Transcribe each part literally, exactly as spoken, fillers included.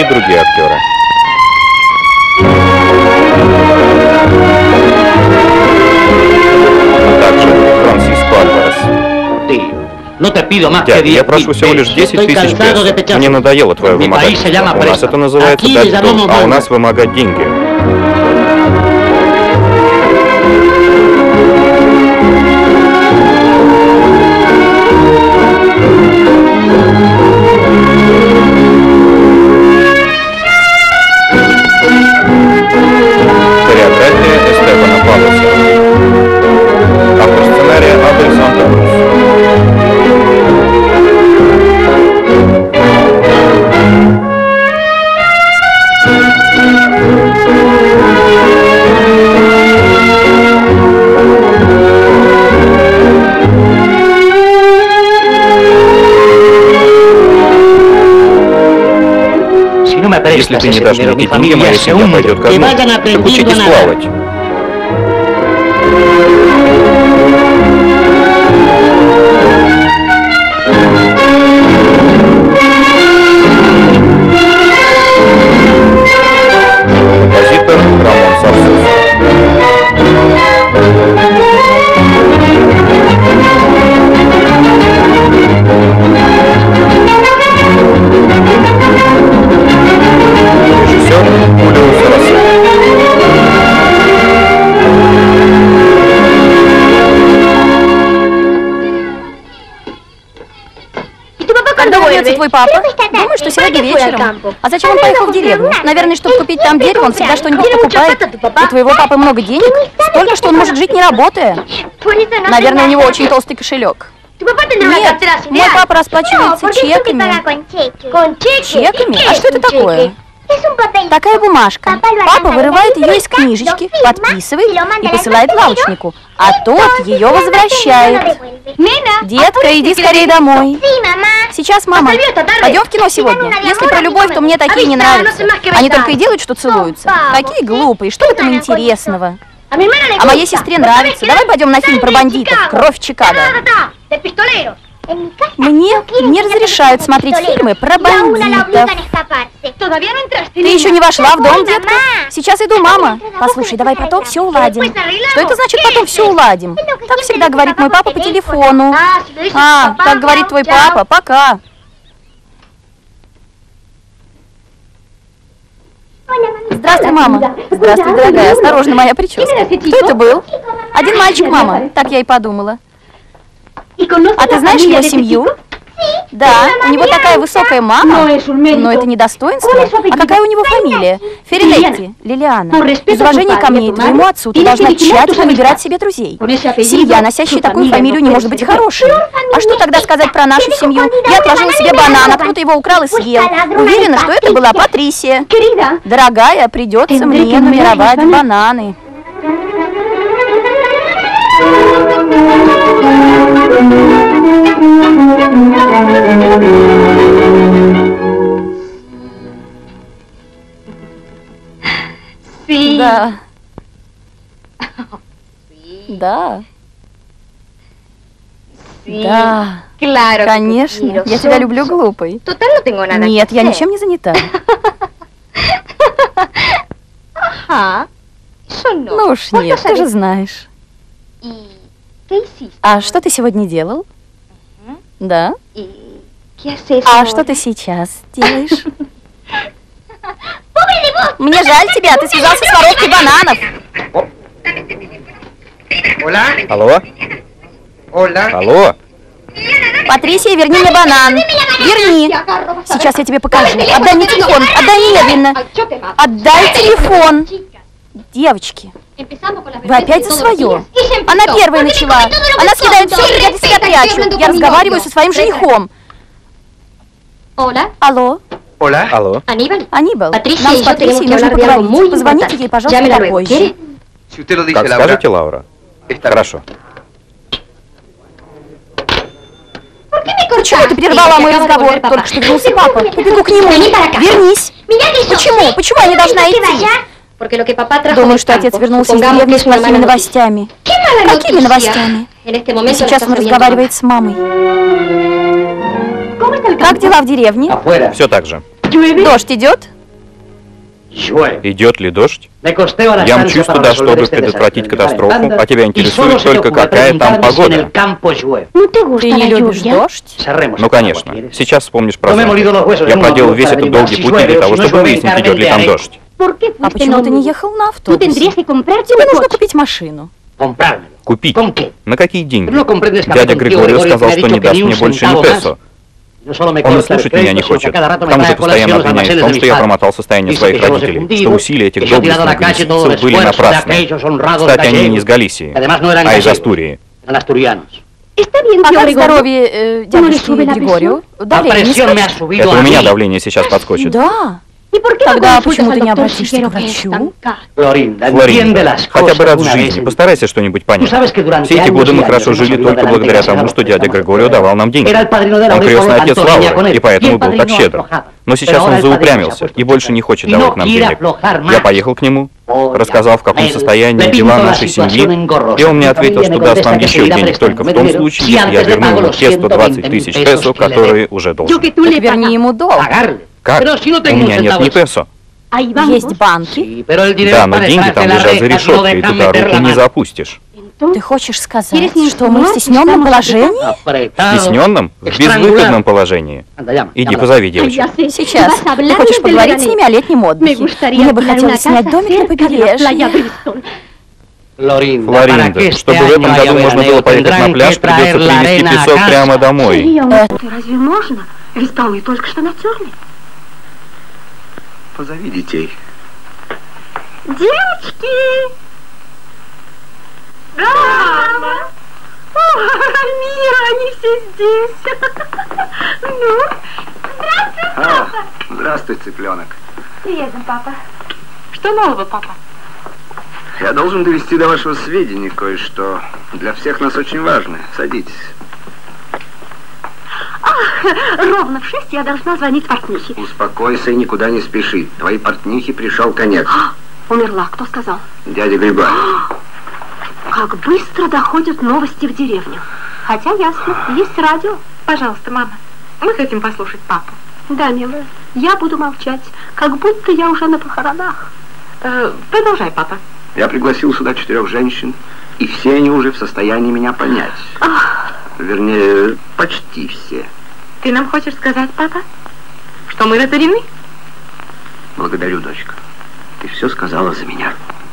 и другие актеры. А также Франсиско Альварес. Дядя, я прошу всего лишь десять тысяч песо. Мне надоело твое вымогательство. У нас это называется дать долг, а у нас вымогать деньги. Хореография Эстебана Павлоса. Автор сценария Абель Санта-Крус. Если ты не дашь мне эти деньги, моя семья пойдет ко дну. Так учитесь плавать. Композитор Рамон Сарсос. Режиссер Хулио Сарасо. Когда вернется твой папа? Думаю, что сегодня вечером. А зачем он поехал в деревню? Наверное, чтобы купить там дерево, он всегда что-нибудь покупает. У твоего папы много денег? Столько, что он может жить не работая. Наверное, у него очень толстый кошелек. Нет, мой папа расплачивается чеками. Чеками? А что это такое? Такая бумажка. Папа вырывает ее из книжечки, подписывает и посылает лавочнику, а тот ее возвращает. Детка, иди скорее домой. Сейчас, мама. Пойдем в кино сегодня. Если про любовь, то мне такие не нравятся. Они только и делают, что целуются. Какие глупые, что в этом интересного? А моей сестре нравится. Давай пойдем на фильм про бандитов «Кровь Чикаго». Мне не разрешают смотреть фильмы про бандитов. Ты еще не вошла в дом, детка? Сейчас иду, мама. Послушай, давай потом все уладим. Что это значит потом все уладим? Так всегда говорит мой папа по телефону. А, так говорит твой папа. Пока. Здравствуй, мама. Здравствуй, дорогая. Осторожно, моя прическа. Кто это был? Один мальчик, мама. Так я и подумала. А ты знаешь его семью? Да, у него такая высокая мама, но это не достоинство. А какая у него фамилия? Феринетти, Лилиана. Из уважения ко мне и твоему отцу ты должна тщательно выбирать себе друзей. Семья, носящая такую фамилию, не может быть хорошей. А что тогда сказать про нашу семью? Я отложила себе банан, а кто-то его украл и съел. Уверена, что это была Патрисия. Дорогая, придется мне нумеровать бананы. Да. Да. Да. Конечно. Я тебя люблю, глупый. Нет, я ничем не занята. Ну уж нет, ты же знаешь. А что ты сегодня делал? Да? А что ты сейчас делаешь? Мне жаль тебя, ты связался с воровкой бананов. Алло? Алло? Патрисия, верни мне банан. Верни. Сейчас я тебе покажу. Отдай мне телефон. Отдай немедленно. Отдай телефон. Девочки, вы опять за свое. Она первая начала. Она съедает все, что я для себя прячу. Я разговариваю со своим женихом. Алло? Алло? Анибал, нам с Патрисией нужно поговорить. Позвоните ей, пожалуйста, попозже. Как скажете, Лаура? Хорошо. Почему ты прервала мой разговор? Только что вернулся папа. Побегу к нему. Вернись. Почему? Почему я не должна идти? Думаю, что отец вернулся из деревни с плохими новостями. Какими новостями? И сейчас он разговаривает с мамой. Как дела в деревне? Все так же. Дождь идет? Идет ли дождь? Я мчусь туда, чтобы предотвратить катастрофу, а тебя интересует только, какая там погода. Ты не любишь дождь? Ну, конечно. Сейчас вспомнишь про завтрак. Я проделал весь этот долгий путь не для того, чтобы выяснить, идет ли там дождь. А почему ты не ехал на автобусе? Тебе нужно купить машину. Купить? На какие деньги? Дядя Григорио сказал, что не даст мне больше ни песо. Он и слушать меня не хочет. К тому же постоянно обвиняет в том, что я промотал состояние своих родителей, что усилия этих доблестных галисийцев были напрасны. Кстати, они не из Галисии, а из Астурии. А как здоровье э, дядюшки Григорио? Давление не скачет? Это у меня давление сейчас подскочит. Да. Тогда почему ты не обратишься к врачу? Флоринда, хотя бы раз в жизни постарайся что-нибудь понять. Все эти годы мы хорошо жили только благодаря тому, что дядя Григорио давал нам деньги. Он крестный отец Лауры, и поэтому был так щедр. Но сейчас он заупрямился и больше не хочет давать нам денег. Я поехал к нему, рассказал, в каком состоянии дела нашей семьи, и он мне ответил, что даст нам еще денег только в том случае, если я верну ему те сто двадцать тысяч песо, которые уже должен. Так верни ему долг. Как? У меня нет ни песо. Есть банки? Да, но деньги там лежат за решеткой, и туда руку не запустишь. Ты хочешь сказать, что мы в стесненном положении? В стесненном? В безвыходном положении. Иди, позови девочек. Сейчас. Ты хочешь поговорить с ними о летнем отдыхе? Мне бы хотелось снять домик на побережье. Флоринда, чтобы в этом году можно было поехать на пляж, придется привезти песок прямо домой. Разве можно? Ведь полы только что натерли. Позови детей. Девочки! Мама! О, Мира, они все здесь. Ну, здравствуй, папа. А, здравствуй, цыпленок. Приедем, папа. Что нового, папа? Я должен довести до вашего сведения кое-что. Для всех нас очень важно. Садитесь. Ах, ровно в шесть я должна звонить портнихе. Успокойся и никуда не спеши. Твоей портнихе пришел конец. А, умерла. Кто сказал? Дядя Григорий. Как быстро доходят новости в деревню. Хотя ясно, есть радио. Пожалуйста, мама, мы хотим послушать папу. Да, милая, я буду молчать, как будто я уже на похоронах. Э, продолжай, папа. Я пригласил сюда четырех женщин, и все они уже в состоянии меня понять. Ах. Вернее, почти все. Ты нам хочешь сказать, папа, что мы разорены? Благодарю, дочка. Ты все сказала за меня.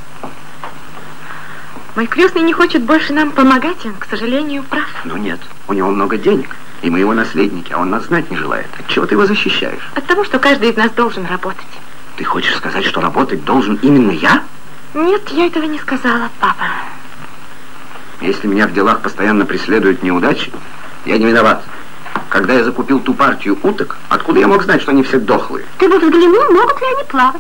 Мой крестный не хочет больше нам помогать, он, к сожалению, прав. Ну нет, у него много денег, и мы его наследники, а он нас знать не желает. От чего ты его защищаешь? От того, что каждый из нас должен работать. Ты хочешь сказать, что работать должен именно я? Нет, я этого не сказала, папа. Если меня в делах постоянно преследуют неудачи, я не виноват. Когда я закупил ту партию уток, откуда я мог знать, что они все дохлые? Ты бы взглянул, могут ли они плавать?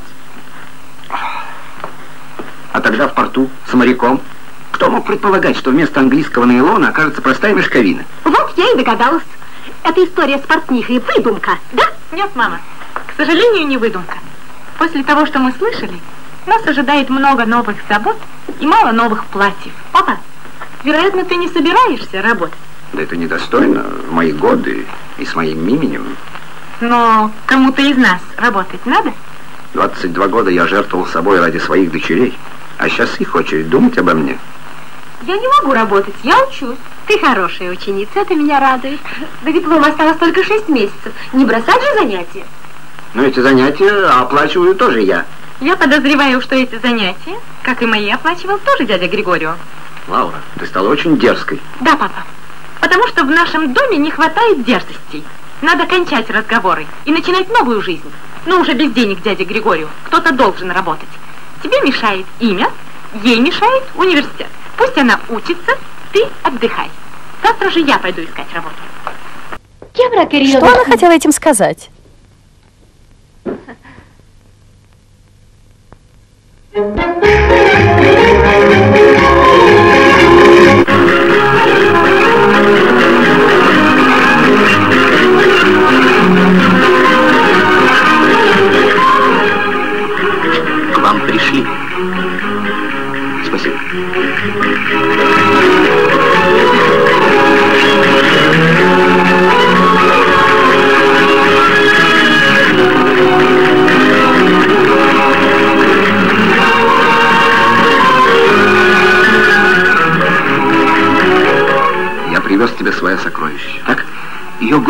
А тогда в порту с моряком. Кто мог предполагать, что вместо английского нейлона окажется простая мешковина? Вот я и догадалась. Эта история с портнихой выдумка, да? Нет, мама, к сожалению, не выдумка. После того, что мы слышали, нас ожидает много новых забот и мало новых платьев. Папа, вероятно, ты не собираешься работать? Да это недостойно в мои годы и с моим именем. Но кому-то из нас работать надо? двадцать два года я жертвовал собой ради своих дочерей, а сейчас их очередь думать обо мне. Я не могу работать, я учусь. Ты хорошая ученица, это меня радует. До диплома осталось только шесть месяцев. Не бросать же занятия? Но эти занятия оплачиваю тоже я. Я подозреваю, что эти занятия, как и мои, оплачивал тоже дядя Григорио. Лаура, ты стала очень дерзкой. Да, папа. Потому что в нашем доме не хватает дерзостей. Надо кончать разговоры и начинать новую жизнь. Но уже без денег, дядя Григорио. Кто-то должен работать. Тебе мешает имя, ей мешает университет. Пусть она учится, ты отдыхай. Завтра же я пойду искать работу. Что она хотела этим сказать? К вам пришли. Спасибо.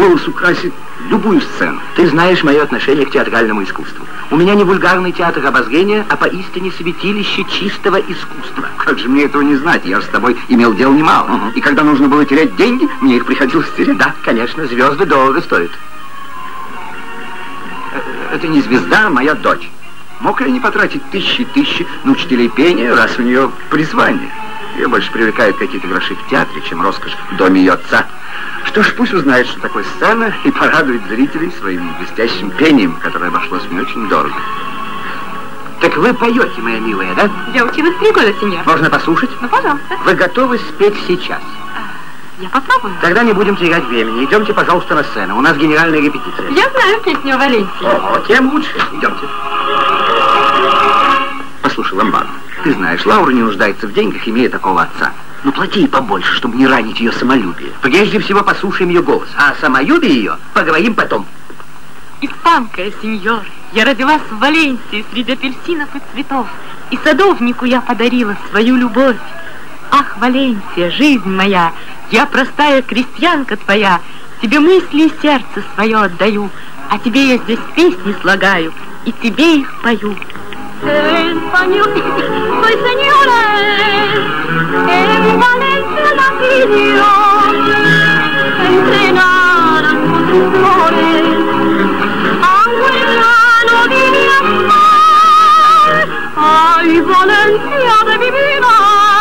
голос украсит любую сцену. Ты знаешь мое отношение к театральному искусству. У меня не вульгарный театр обозрения, а поистине святилище чистого искусства. Как же мне этого не знать? Я же с тобой имел дел немало. Угу. И когда нужно было терять деньги, мне их приходилось терять. Да, конечно, звезды дорого стоят. Это не звезда, а моя дочь. Мог ли я не потратить тысячи и тысячи на учителей пения, раз у нее призвание? Ее больше привлекают какие-то гроши в театре, чем роскошь в доме ее отца. Что ж, пусть узнает, что такое сцена, и порадует зрителей своим блестящим пением, которое обошлось мне очень дорого. Так вы поете, моя милая, да? Я училась три года, сеньор. Можно послушать? Ну, пожалуйста. Вы готовы спеть сейчас? Я попробую. Тогда не будем терять времени. Идемте, пожалуйста, на сцену. У нас генеральная репетиция. Я знаю песню о Валенсии. О, тем лучше. Идемте. Послушай, Ломбард, ты знаешь, Лаура не нуждается в деньгах, имея такого отца. Ну, плати ей побольше, чтобы не ранить ее самолюбие. Прежде всего, послушаем ее голос. А о самолюбии ее поговорим потом. Испанка, сеньор. Я родилась в Валенсии среди апельсинов и цветов. И садовнику я подарила свою любовь. Ах, Валенсия, жизнь моя, я простая крестьянка твоя, тебе мысли и сердце свое отдаю, а тебе я здесь песни слагаю, и тебе их пою. Español, soy señores, en Valencia nacido, entrenaran con sus flores, abuela de mi amor, ay, Valencia de mi vida,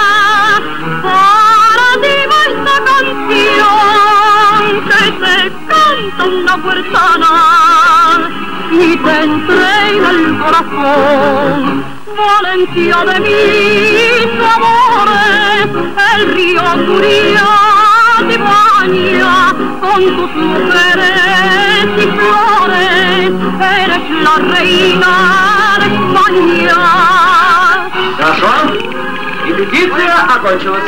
para ti va esta canción, que te canta una puertana, y te entrega el corazón. Valencia de mis amores, el río Turia te baña con tus mujeres y flores, eres la reina de España. Хорошо, репетиция окончилась.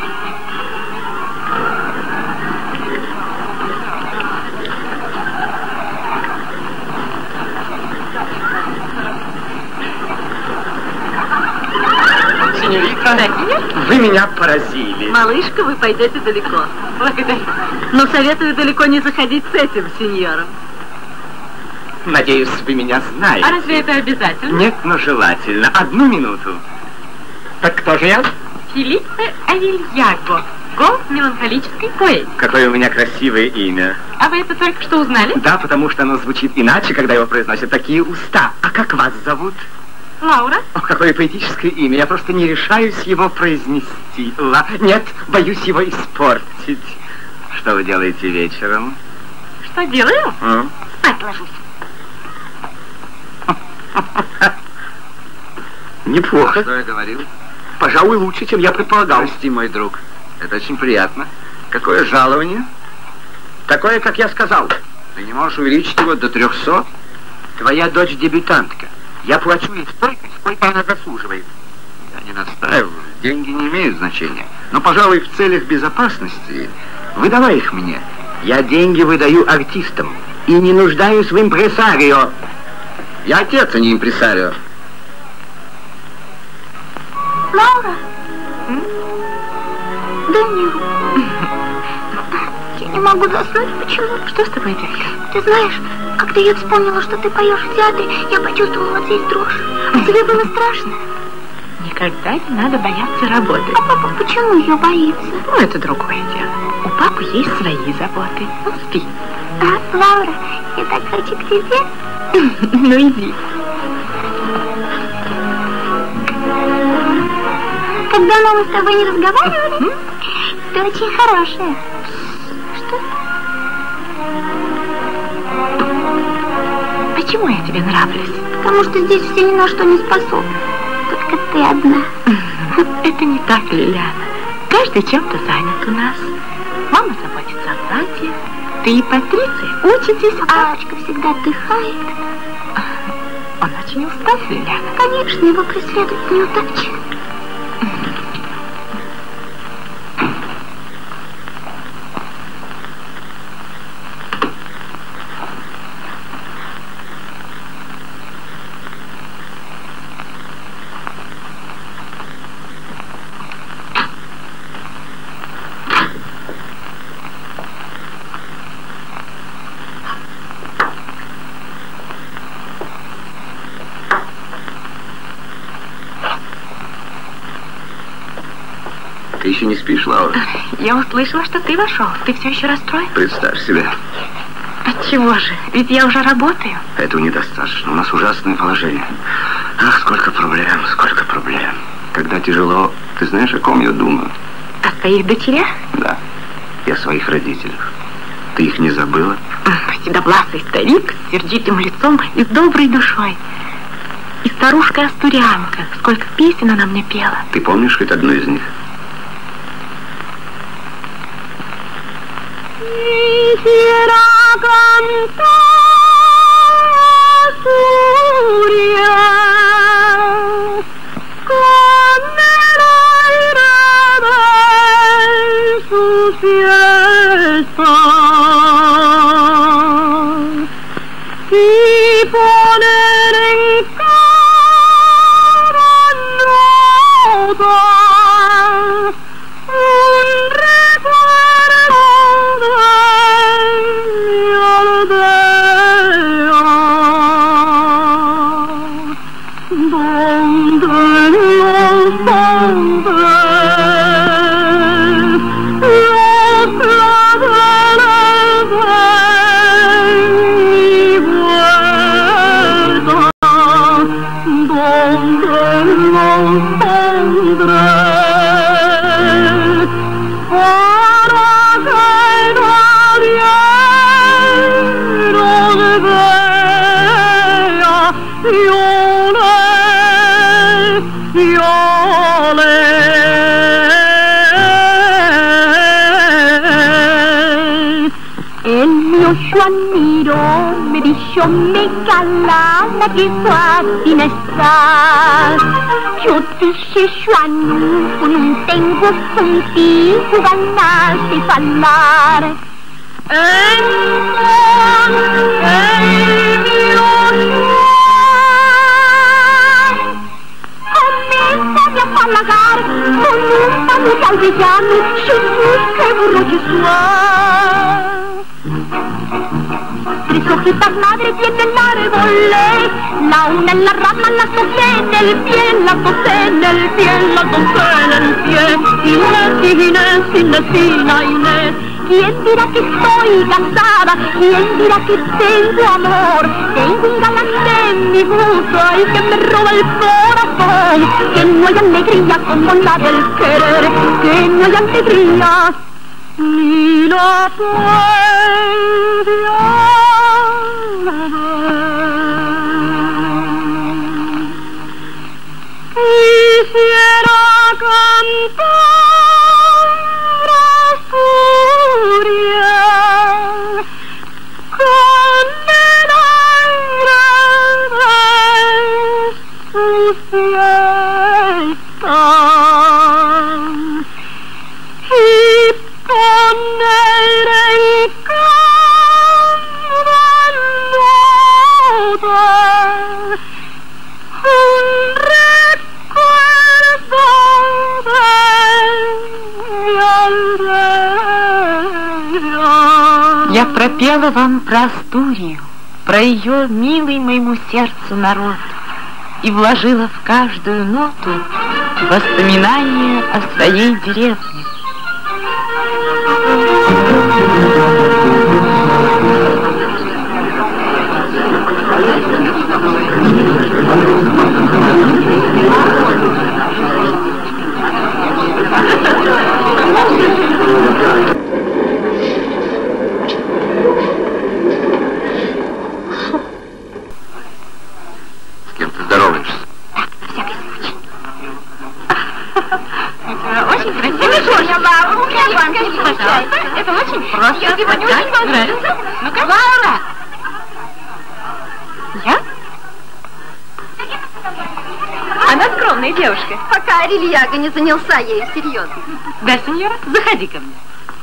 Вы меня поразили. Малышка, вы пойдете далеко. Благодарю. Но советую далеко не заходить с этим сеньором. Надеюсь, вы меня знаете. А разве это обязательно? Нет, но желательно. Одну минуту. Так кто же я? Филиппе Авильяго. Голос меланхолической поэзии. Какое у меня красивое имя. А вы это только что узнали? Да, потому что оно звучит иначе, когда его произносят такие уста. А как вас зовут? Лаура. О, какое поэтическое имя. Я просто не решаюсь его произнести. Ла... Нет, боюсь его испортить. Что вы делаете вечером? Что делаю? А? Спать ложусь. Неплохо. Что я говорил? Пожалуй, лучше, чем я предполагал. Прости, мой друг. Это очень приятно. Какое жалование? Такое, как я сказал. Ты не можешь увеличить его до трехсот? Твоя дочь дебютантка. Я плачу ей столько, сколько она заслуживает. Я не настаиваю. Деньги не имеют значения. Но, пожалуй, в целях безопасности выдавай их мне. Я деньги выдаю артистам и не нуждаюсь в импресарио. Я отец, а не импресарио. Лаура? М? Дай мне руку. Я не могу заснуть. Почему? Что с тобой, детка? Ты знаешь, когда я вспомнила, что ты поешь в театре, я почувствовала вот здесь дрожь. А тебе было страшно? Никогда не надо бояться работы. А папа почему ее боится? Ну, это другое дело. У папы есть свои заботы. Ну, спи. А, Лаура, я так хочу к тебе. Ну, иди. Как давно мы с тобой не разговаривали? Ты очень хорошая. Что? Почему я тебе нравлюсь? Потому что здесь все ни на что не способны. Только ты одна. Это не так, Лилиана. Каждый чем-то занят у нас. Мама заботится о братьях. Ты и Патриция учитесь, а папочка всегда отдыхает. Он очень устал, Лилиана. Конечно, его преследуют неудачи. Ты еще не спишь, Лаура? Я услышала, что ты вошел. Ты все еще расстроен? Представь себе. Отчего же? Ведь я уже работаю. Этого недостаточно. У нас ужасное положение. Ах, сколько проблем, сколько проблем. Когда тяжело, ты знаешь, о ком я думаю? О своих дочерях? Да. И о своих родителях. Ты их не забыла? Седовласый старик с сердитым лицом и с доброй душой. И старушка-астурянка. Сколько песен она мне пела. Ты помнишь хоть одну из них? Quisiera cantar Asturias con el aire de sus fiestas y poner en cada nota un recuerdo de Juaniro me dijo me galana que suave estás. Yo dije Juanu, non tengo contigo ganas de falar. Entonces mio Juan comienza a falagar con un mano alvejano, Jesús que burro que suave. Tres hojitas madre tiene el árbol, la una en la rama, las dos en el pie, las dos en el pie, las dos en el pie. Inés, Inés, Inés, Inés, Inés. ¿Quién dirá que estoy casada? ¿Quién dirá que tengo amor? Tengo un galán de mi gusto y que me roba el corazón. Que no hay alegría como la del querer, que no hay alegría ni la puede quisiera cantar Asturias con el aire de sus fiestas y poner en cada nota un recuerdo de mi aldea. Я пропела вам про Астурию, про ее милый моему сердцу народ, и вложила в каждую ноту воспоминания о своей деревне. С кем ты здороваешься? Так, на всякий случай. У тебя очень красивый шорт. Пожалуйста, это очень просто. Я сегодня очень понравится. Ну-ка, Лаура! Я? Она скромная девушка. Пока Арильяго не занялся ею серьезно. Да, сеньора, заходи ко мне.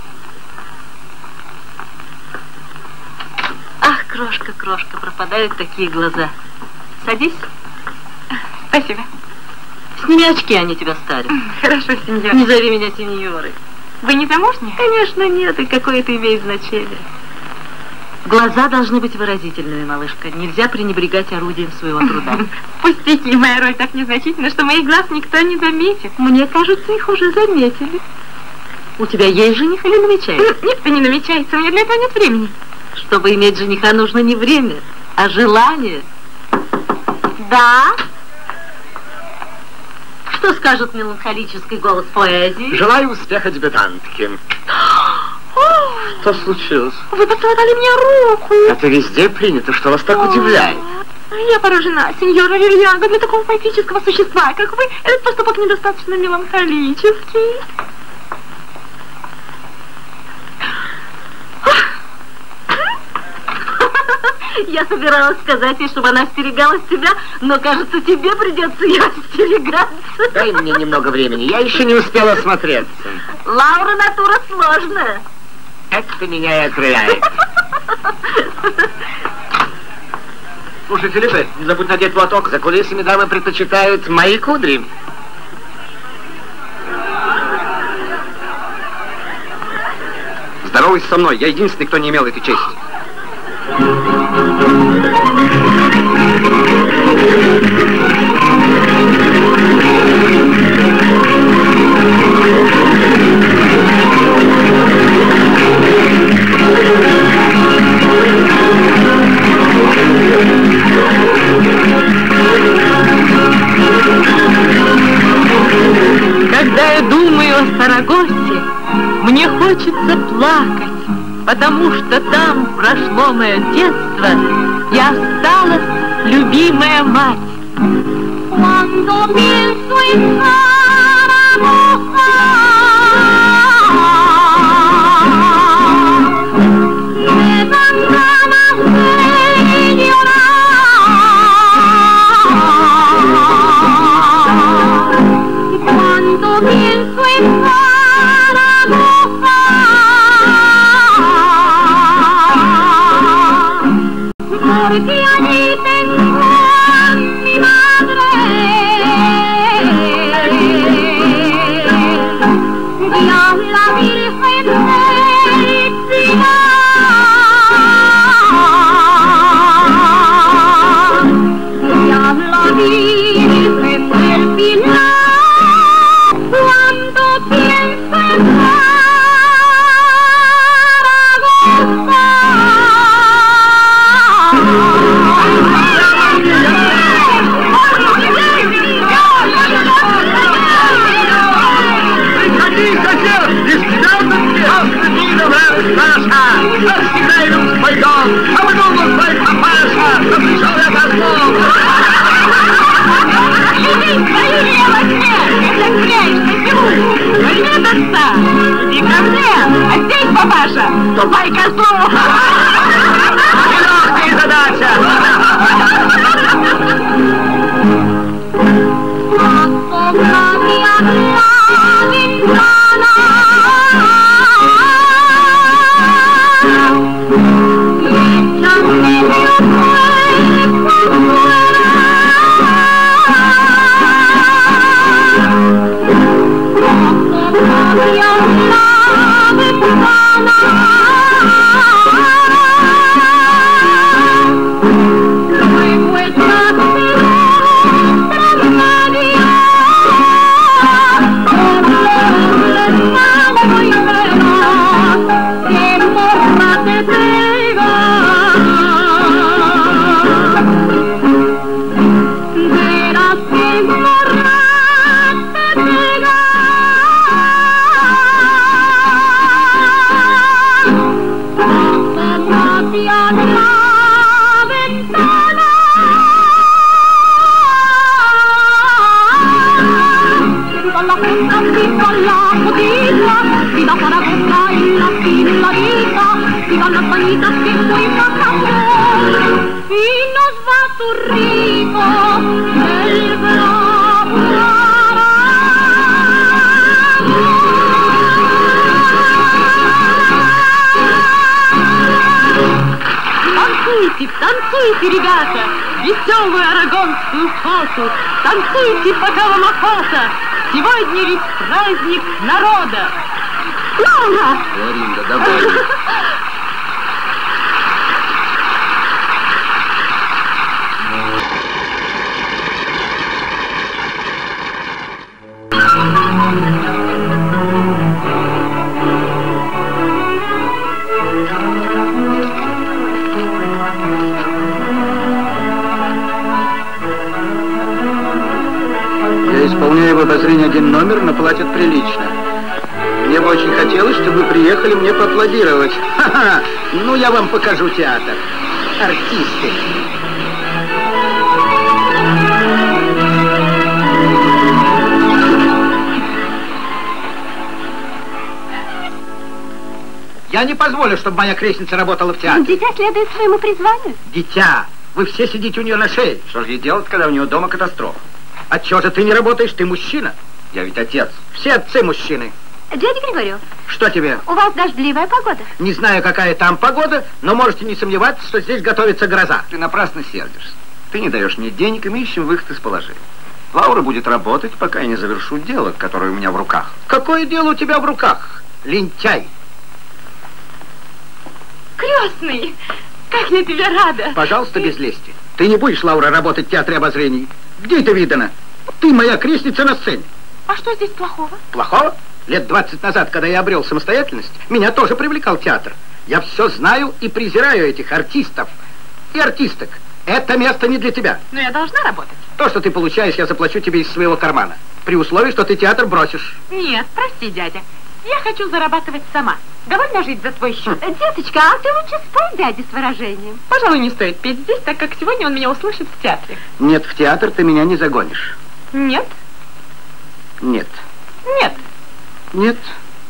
Ах, крошка, крошка, пропадают такие глаза. Садись. Спасибо. Сними очки, они тебя старят. Хорошо, сеньора. Не зови меня сеньорой. Вы не замужняя? Конечно, нет, и какое это имеет значение. Глаза должны быть выразительными, малышка. Нельзя пренебрегать орудием своего труда. Пустяки, моя роль так незначительна, что моих глаз никто не заметит. Мне кажется, их уже заметили. У тебя есть жених или намечается? Никто не намечается, у меня для этого нет времени. Чтобы иметь жениха, нужно не время, а желание. Да? Что скажет меланхолический голос поэзии? Желаю успеха дебютантке. Что случилось? Вы поцеловали мне руку. Это везде принято, что вас так удивляет. Я поражена, сеньора Вильянго, для такого поэтического существа, как вы, этот поступок недостаточно меланхолический. Я собиралась сказать ей, чтобы она остерегалась тебя, но, кажется, тебе придется ее остерегаться. Дай мне немного времени, я еще не успела осмотреться. Лаура натура сложная. Это меня и окрыляет. Слушай, Филиппе, не забудь надеть платок. За кулисами дамы предпочитают мои кудри. Здоровайся со мной, я единственный, кто не имел этой чести. Когда я думаю о Сарагосе, мне хочется плакать, потому что там прошло мое детство и осталась любимая мать. Cuando pienso en Zaragoza, me dan ganas de llorar. Cuando pienso en Zaragoza, porque allí tengo a mi madre y a la Virgen del Pilar y a la Virgen del Pilar. Cuando pienso en иди ко мне, а здесь, папаша, ступай к отцу. Нелегкая задача. Танцуйте, ребята, веселую арагонскую фату. Танцуйте, пока вам охота. Сегодня ведь праздник народа. Лаура! Флоринда, давай. Я исполняю в обозрении один номер, но платят прилично. Мне бы очень хотелось, чтобы вы приехали мне поаплодировать. Ха-ха! Ну, я вам покажу театр. Артисты. Я не позволю, чтобы моя крестница работала в театре. Дитя следует своему призванию. Дитя, вы все сидите у нее на шее. Что же ей делать, когда у нее дома катастрофа? А чего же ты не работаешь? Ты мужчина. Я ведь отец. Все отцы мужчины. Дядя Григорий. Что тебе? У вас дождливая погода. Не знаю, какая там погода, но можете не сомневаться, что здесь готовится гроза. Ты напрасно сердишься. Ты не даешь мне денег, и мы ищем выход из положения. Лаура будет работать, пока я не завершу дело, которое у меня в руках. Какое дело у тебя в руках, лентяй? Крестный, как я тебе рада. Пожалуйста, без лести. Ты не будешь, Лаура, работать в театре обозрений. Где это видано? Ты моя крестница на сцене. А что здесь плохого? Плохого? Лет двадцать назад, когда я обрел самостоятельность, меня тоже привлекал театр. Я все знаю и презираю этих артистов и артисток. Это место не для тебя. Но я должна работать. То, что ты получаешь, я заплачу тебе из своего кармана. При условии, что ты театр бросишь. Нет, прости, дядя. Я хочу зарабатывать сама. Довольно жить за твой счет. Хм. Деточка, а ты лучше спой дяде с выражением. Пожалуй, не стоит петь здесь, так как сегодня он меня услышит в театре. Нет, в театр ты меня не загонишь. Нет? Нет. Нет. Нет.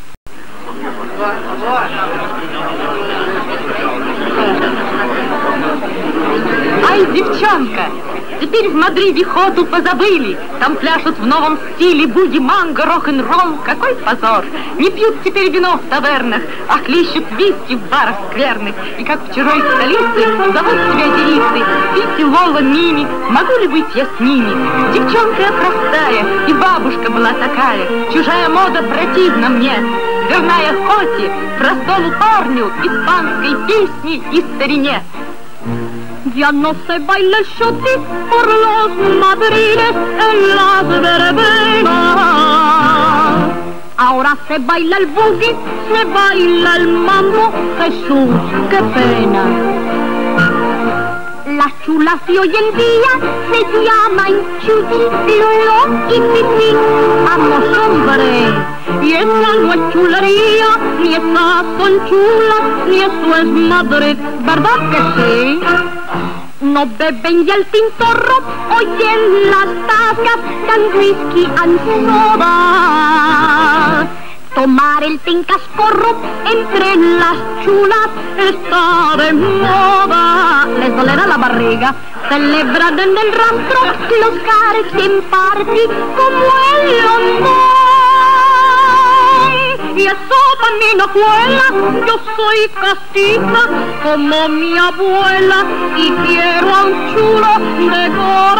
Ай, девчонка, теперь в Мадриде ходу позабыли. Там пляшут в новом стиле буги-манго, рок-н-ролл. Какой позор! Не пьют теперь вино в тавернах, а хлещут виски в барах скверных. И как в чужой столице зовут себя девицы. Пити, Лола, Мими, могу ли быть я с ними? Девчонка я простая, и бабушка была такая. Чужая мода противна мне. Верная хоти, простому парню, испанской песни и старине. Ya no se baila el shoti por los madriles en las verbenas. Ahora se baila el boogie, se baila el mambo. Jesús, qué pena. Las chulas de hoy en día se llaman chuchi, lolo y pipi. Vamos, hombre, y esa no es chulería, ni esas son chulas, ni eso es Madrid, ¿verdad que sí? No beben ya el tintorro, hoy en las tacas dan whisky and soda. Tomar el tincascorro entre las chulas está de moda. Les dolerá la barriga, celebran en el rastro los garden party como el lombón. Y eso también no cuela, yo soy castiza como mi abuela y quiero a un chulo de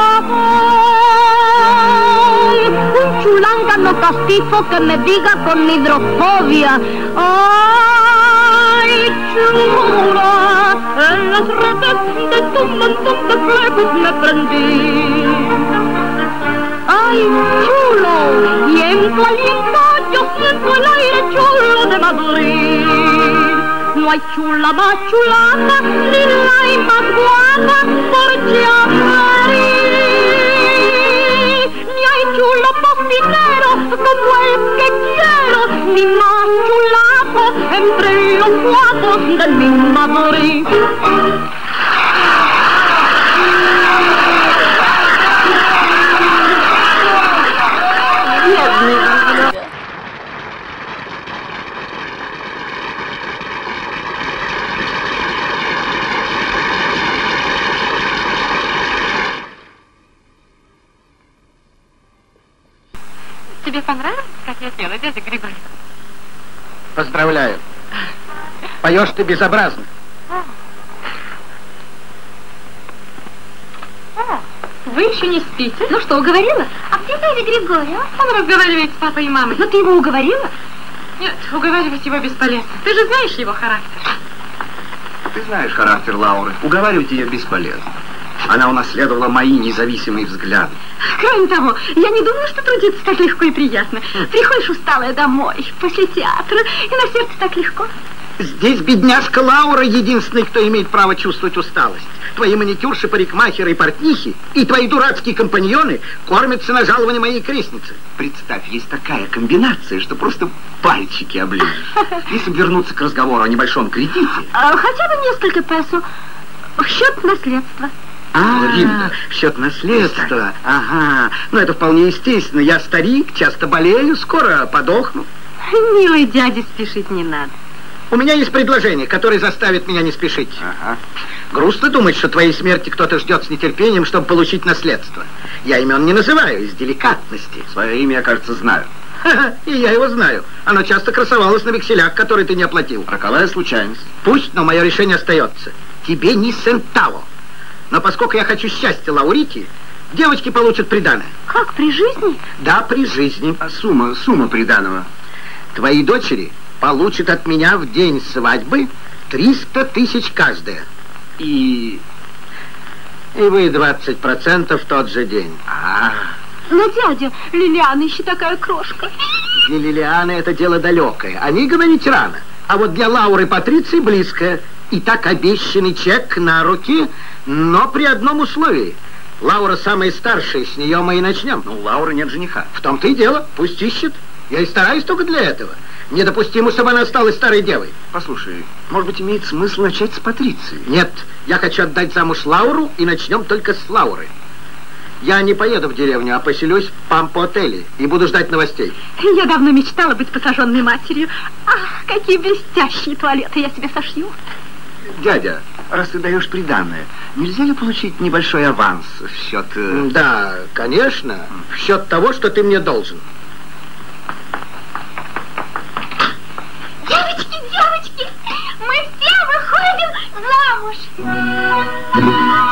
corazón. Un chulángano castizo que me diga con hidrofobia. Ay, chula, en las redes de tu montón de juegos me prendí. Ay, chulo, y en tu aliento yo siento el aire chulo de Madrid. No hay chula más chulada, ni la hay más guapa por Chamarrí. Ni hay chulo postillero como el que quiero, ni más chulazo entre los guapos de mi Madrid. Тебе понравилось, как я пела, дядя Григорий? Поздравляю. Поешь ты безобразно. О. О, вы еще не спите? Ну что, уговорила? А где дядя Григорий? Он разговаривает с папой и мамой. Но ты его уговорила? Нет, уговаривать его бесполезно. Ты же знаешь его характер. Ты знаешь характер Лауры. Уговаривать ее бесполезно. Она унаследовала мои независимые взгляды. Кроме того, я не думаю, что трудиться так легко и приятно. Приходишь усталая домой после театра, и на сердце так легко. Здесь бедняжка Лаура единственный, кто имеет право чувствовать усталость. Твои маникюрши, парикмахеры и портнихи и твои дурацкие компаньоны кормятся на жалование моей крестницы. Представь, есть такая комбинация, что просто пальчики оближешь. Если вернуться к разговору о небольшом кредите... А, хотя бы несколько песо. В счет наследства. А, Линда, в счет наследства. Ага. Ну, это вполне естественно. Я старик, часто болею, скоро подохну. Милый дядя, спешить не надо. У меня есть предложение, которое заставит меня не спешить. Ага. Грустно думать, что твоей смерти кто-то ждет с нетерпением, чтобы получить наследство. Я имен не называю, из деликатности. Свое имя, я, кажется, знаю. Ха-ха, и я его знаю. Оно часто красовалось на векселях, которые ты не оплатил. Роковая случайность. Пусть, но мое решение остается. Тебе ни сентаво. Но поскольку я хочу счастья Лаурити, девочки получат приданое. Как, при жизни? Да, при жизни. А сумма, сумма приданого? Твои дочери получат от меня в день свадьбы триста тысяч каждая. И... И вы двадцать процентов в тот же день. А, Но, дядя, Лилиана еще такая крошка. Для Лилианы это дело далекое. О ней говорить рано. А вот для Лауры Патриции близкое. И так обещанный чек на руки, но при одном условии. Лаура самая старшая, с нее мы и начнем. Ну, у Лауры нет жениха. В том-то и дело, пусть ищет. Я и стараюсь только для этого. Недопустимо, чтобы она осталась старой девой. Послушай, может быть, имеет смысл начать с Патриции? Нет, я хочу отдать замуж Лауру, и начнем только с Лауры. Я не поеду в деревню, а поселюсь в Пампо-отеле и буду ждать новостей. Я давно мечтала быть посаженной матерью. Ах, какие блестящие туалеты я себе сошью. Дядя, раз ты даешь приданое, нельзя ли получить небольшой аванс в счет... Э... Да, конечно, в счет того, что ты мне должен. Девочки, девочки, мы все выходим замуж.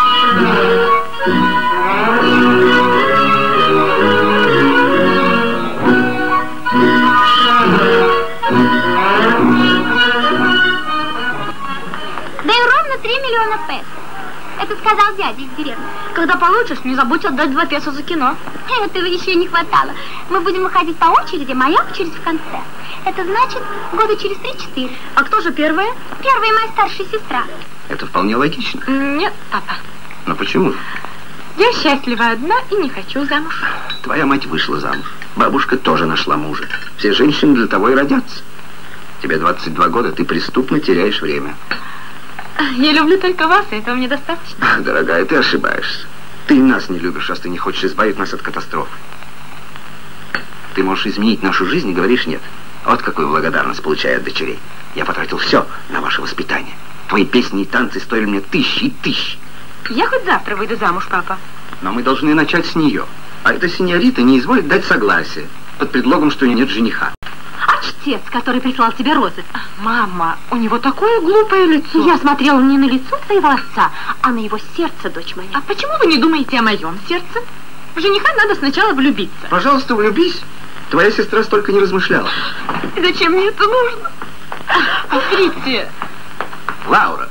Даю ровно три миллиона песо. Это сказал дядя из деревни. Когда получишь, не забудь отдать два песо за кино. Этого еще не хватало. Мы будем выходить по очереди, моя очередь в конце. Это значит, года через три-четыре. А кто же первая? Первая моя старшая сестра. Это вполне логично. Нет, папа. Но почему же? Я счастлива одна и не хочу замуж. Твоя мать вышла замуж. Бабушка тоже нашла мужа. Все женщины для того и родятся. Тебе двадцать два года, ты преступно теряешь время. Я люблю только вас, и этого мне достаточно. Ах, дорогая, ты ошибаешься. Ты нас не любишь, раз ты не хочешь избавить нас от катастрофы. Ты можешь изменить нашу жизнь и говоришь нет. Вот какую благодарность получаю от дочерей. Я потратил все на ваше воспитание. Твои песни и танцы стоили мне тысячи и тысячи. Я хоть завтра выйду замуж, папа. Но мы должны начать с нее. А эта синьорита не изволит дать согласие под предлогом, что у нее нет жениха. А чтец, который прислал тебе розы? Мама, у него такое глупое лицо. Я смотрела не на лицо твоего отца, а на его сердце, дочь моя. А почему вы не думаете о моем сердце? В жениха надо сначала влюбиться. Пожалуйста, влюбись. Твоя сестра столько не размышляла. Зачем мне это нужно? Посмотрите. Лаура.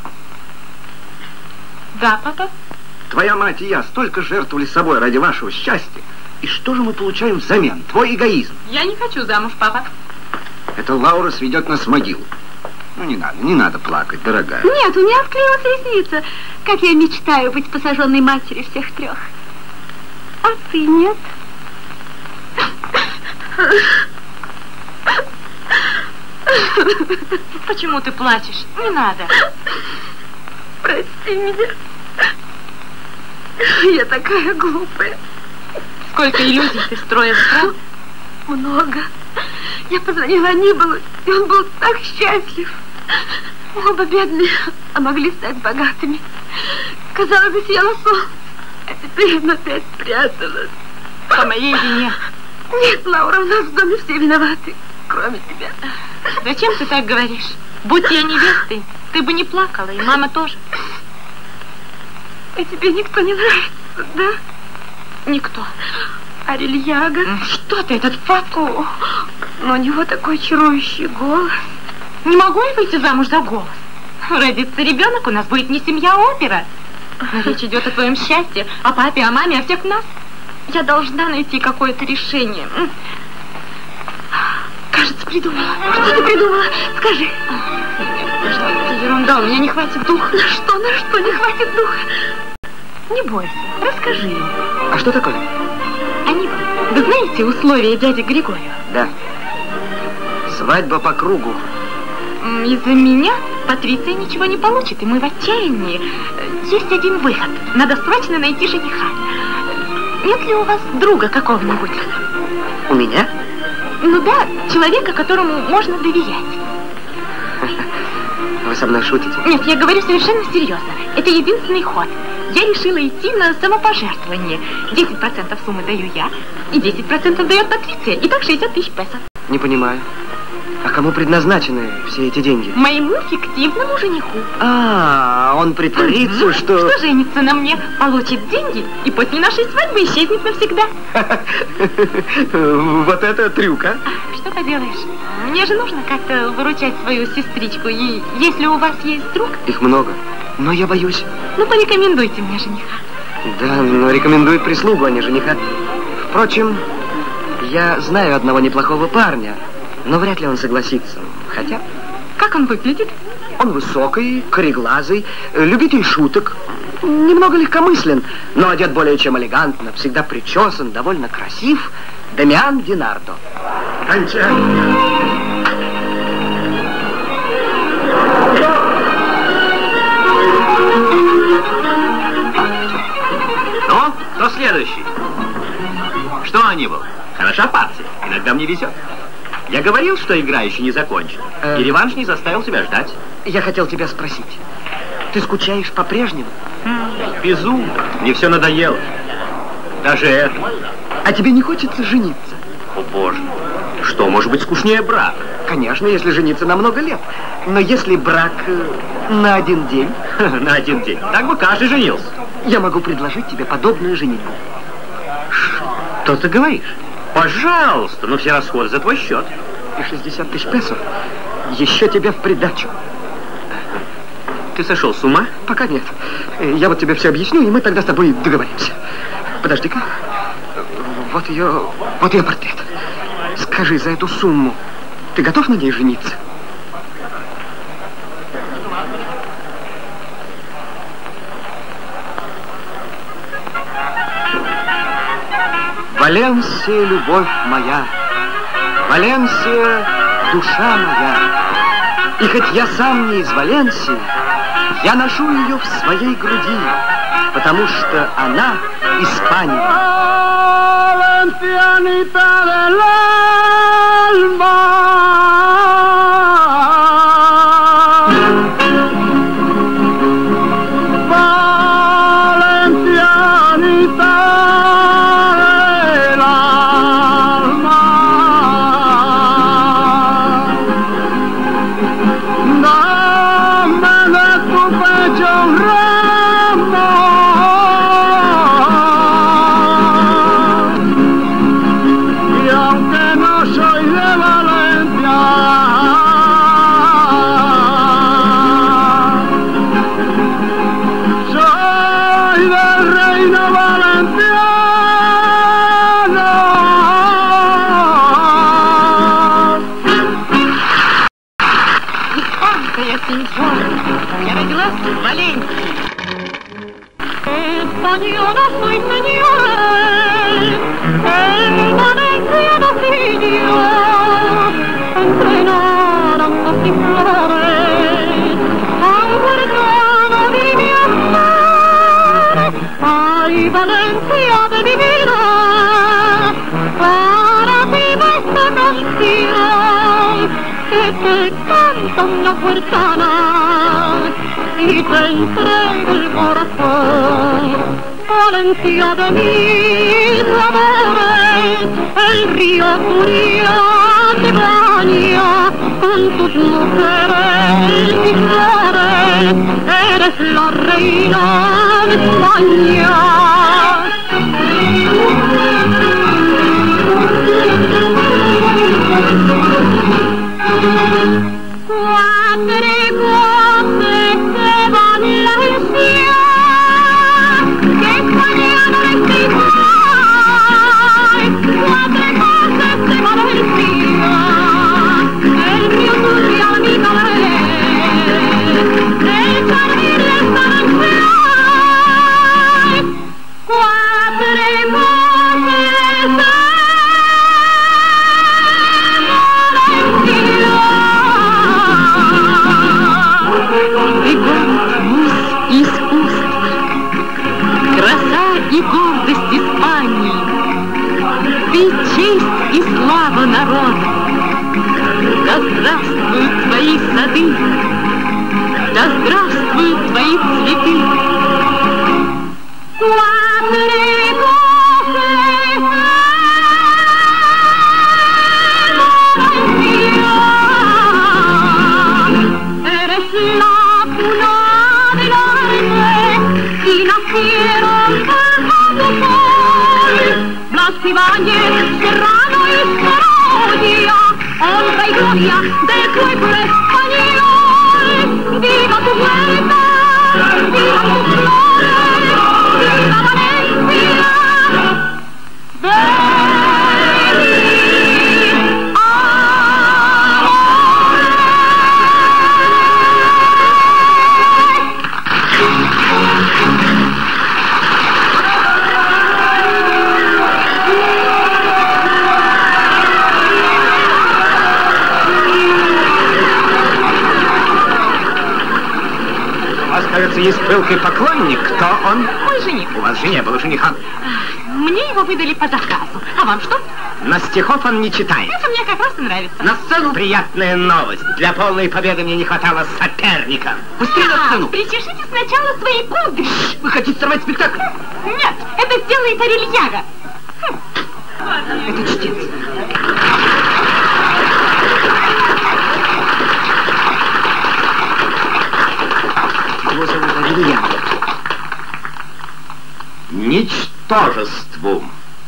Да, папа? Твоя мать и я столько жертвовали собой ради вашего счастья. И что же мы получаем взамен? Твой эгоизм. Я не хочу замуж, папа. Это Лаура сведет нас в могилу. Ну, не надо, не надо плакать, дорогая. Нет, у меня отклеилась ресница. Как я мечтаю быть посаженной матерью всех трех. А ты нет? Почему ты плачешь? Не надо. Прости меня. Я такая глупая. Сколько иллюзий ты строишь, правда? Много. Я позвонила Анибалу, и он был так счастлив. Оба бедные, а могли стать богатыми. Казалось, засияло солнце, а теперь он опять спряталась. По моей вине. Нет, Лаура, у нас в доме все виноваты, кроме тебя. Зачем ты так говоришь? Будь я невестой, ты бы не плакала, и мама тоже. А тебе никто не нравится, да? Никто. А Рильяга? Что ты, этот Фату? Но у него такой чарующий голос. Не могу я выйти замуж за голос? Родится ребенок, у нас будет не семья, а опера. Но речь идет о твоем счастье, о папе, о маме, о всех нас. Я должна найти какое-то решение. Кажется, придумала. Что ты придумала? Скажи. Нет. Пожалуйста, ерунда, у меня не хватит духа. На что, на что не хватит духа? Не бойся, расскажи ему. А что такое? Анибал, вы знаете условия дяди Григория? Да. Свадьба по кругу. Из-за меня Патриция ничего не получит, и мы в отчаянии. Есть один выход. Надо срочно найти жениха. Нет ли у вас друга какого-нибудь? У меня? Ну да, человека, которому можно доверять. Вы со мной шутите? Нет, я говорю совершенно серьезно. Это единственный ход. Я решила идти на самопожертвование. десять процентов суммы даю я, и десять процентов дает Патриция. И так шестьдесят тысяч песо. Не понимаю. А кому предназначены все эти деньги? Моему фиктивному жениху. А, он притворится, что... Что женится на мне, получит деньги и после нашей свадьбы исчезнет навсегда. Вот это трюк, а? Что поделаешь? Мне же нужно как-то выручать свою сестричку. И если у вас есть друг... Их много, но я боюсь. Ну, порекомендуйте мне жениха. Да, но рекомендует прислугу, а не жениха. Впрочем, я знаю одного неплохого парня. Но вряд ли он согласится. Хотя... Как он выглядит? Он высокий, кореглазый, любитель шуток. Немного легкомыслен, но одет более чем элегантно. Всегда причесан, довольно красив. Дамиан Ди Нардо. Кончай! Ну, кто следующий? Что, Анибал? Хороша партия. Иногда мне везет. Я говорил, что игра еще не закончена. Э... И реванш не заставил себя ждать. Я хотел тебя спросить. Ты скучаешь по-прежнему? Безумно. Мне все надоело. Даже это. А тебе не хочется жениться? О, Боже. Что может быть скучнее брака? Конечно, если жениться на много лет. Но если брак э, на один день... На один день. Так бы каждый женился. Я могу предложить тебе подобную женитьбу. Что ты говоришь? Пожалуйста, но все расходы за твой счет. И шестьдесят тысяч песо еще тебе в придачу. Ты сошел с ума? Пока нет. Я вот тебе все объясню, и мы тогда с тобой договоримся. Подожди-ка. Вот ее, вот ее портрет. Скажи, за эту сумму ты готов на ней жениться? Валенсия, любовь моя, Валенсия, душа моя. И хоть я сам не из Валенсии, я ношу ее в своей груди, потому что она Испания. Я родилась в Валенсии. Española soy señores, en Valencia nacido, entrenaron las flores, aguardando de mi amor. Ay, Valencia de mi vida, para ti va esta canción, que te cantan las huertanas y te entrego el corazón. Valencia de mis amores, el río Turia te baña con tus mujeres y flores, eres la reina de España. Cuatro voces de Valencia, que España no es igual. Cuatro voces de Valencia, el río Turia mi calé, и слава народа. Да здравствуют твои сады, да здравствуют твои цветы. Valle, Serrano y Segovia, honra y gloria del pueblo español. Viva tu vuelta, viva tus flores, viva Valencia. Ven. Кажется, есть пылкий поклонник. Кто он? Мой жених. У вас же не было жениха. Мне его выдали по заказу. А вам что? На стихов он не читает. Это мне как раз и нравится. На сцену? Приятная новость. Для полной победы мне не хватало соперника. Быстрее на сцену. Причешите сначала свои кудри. Вы хотите сорвать спектакль? Нет, это сделает Арельяга. Хм. Это чтец. Его зовут Арельяга. Ничтожеству.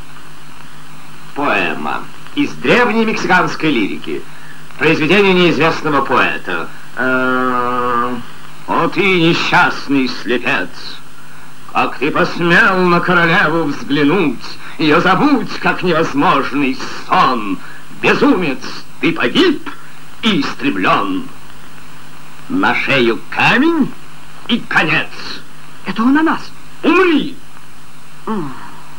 Поэма из древней мексиканской лирики. Произведение неизвестного поэта. Э-э- О ты, несчастный слепец, как ты посмел на королеву взглянуть, ее забудь, как невозможный сон. Безумец, ты погиб и истреблен. На шею камень и конец. Это он о нас. Умри! Mm.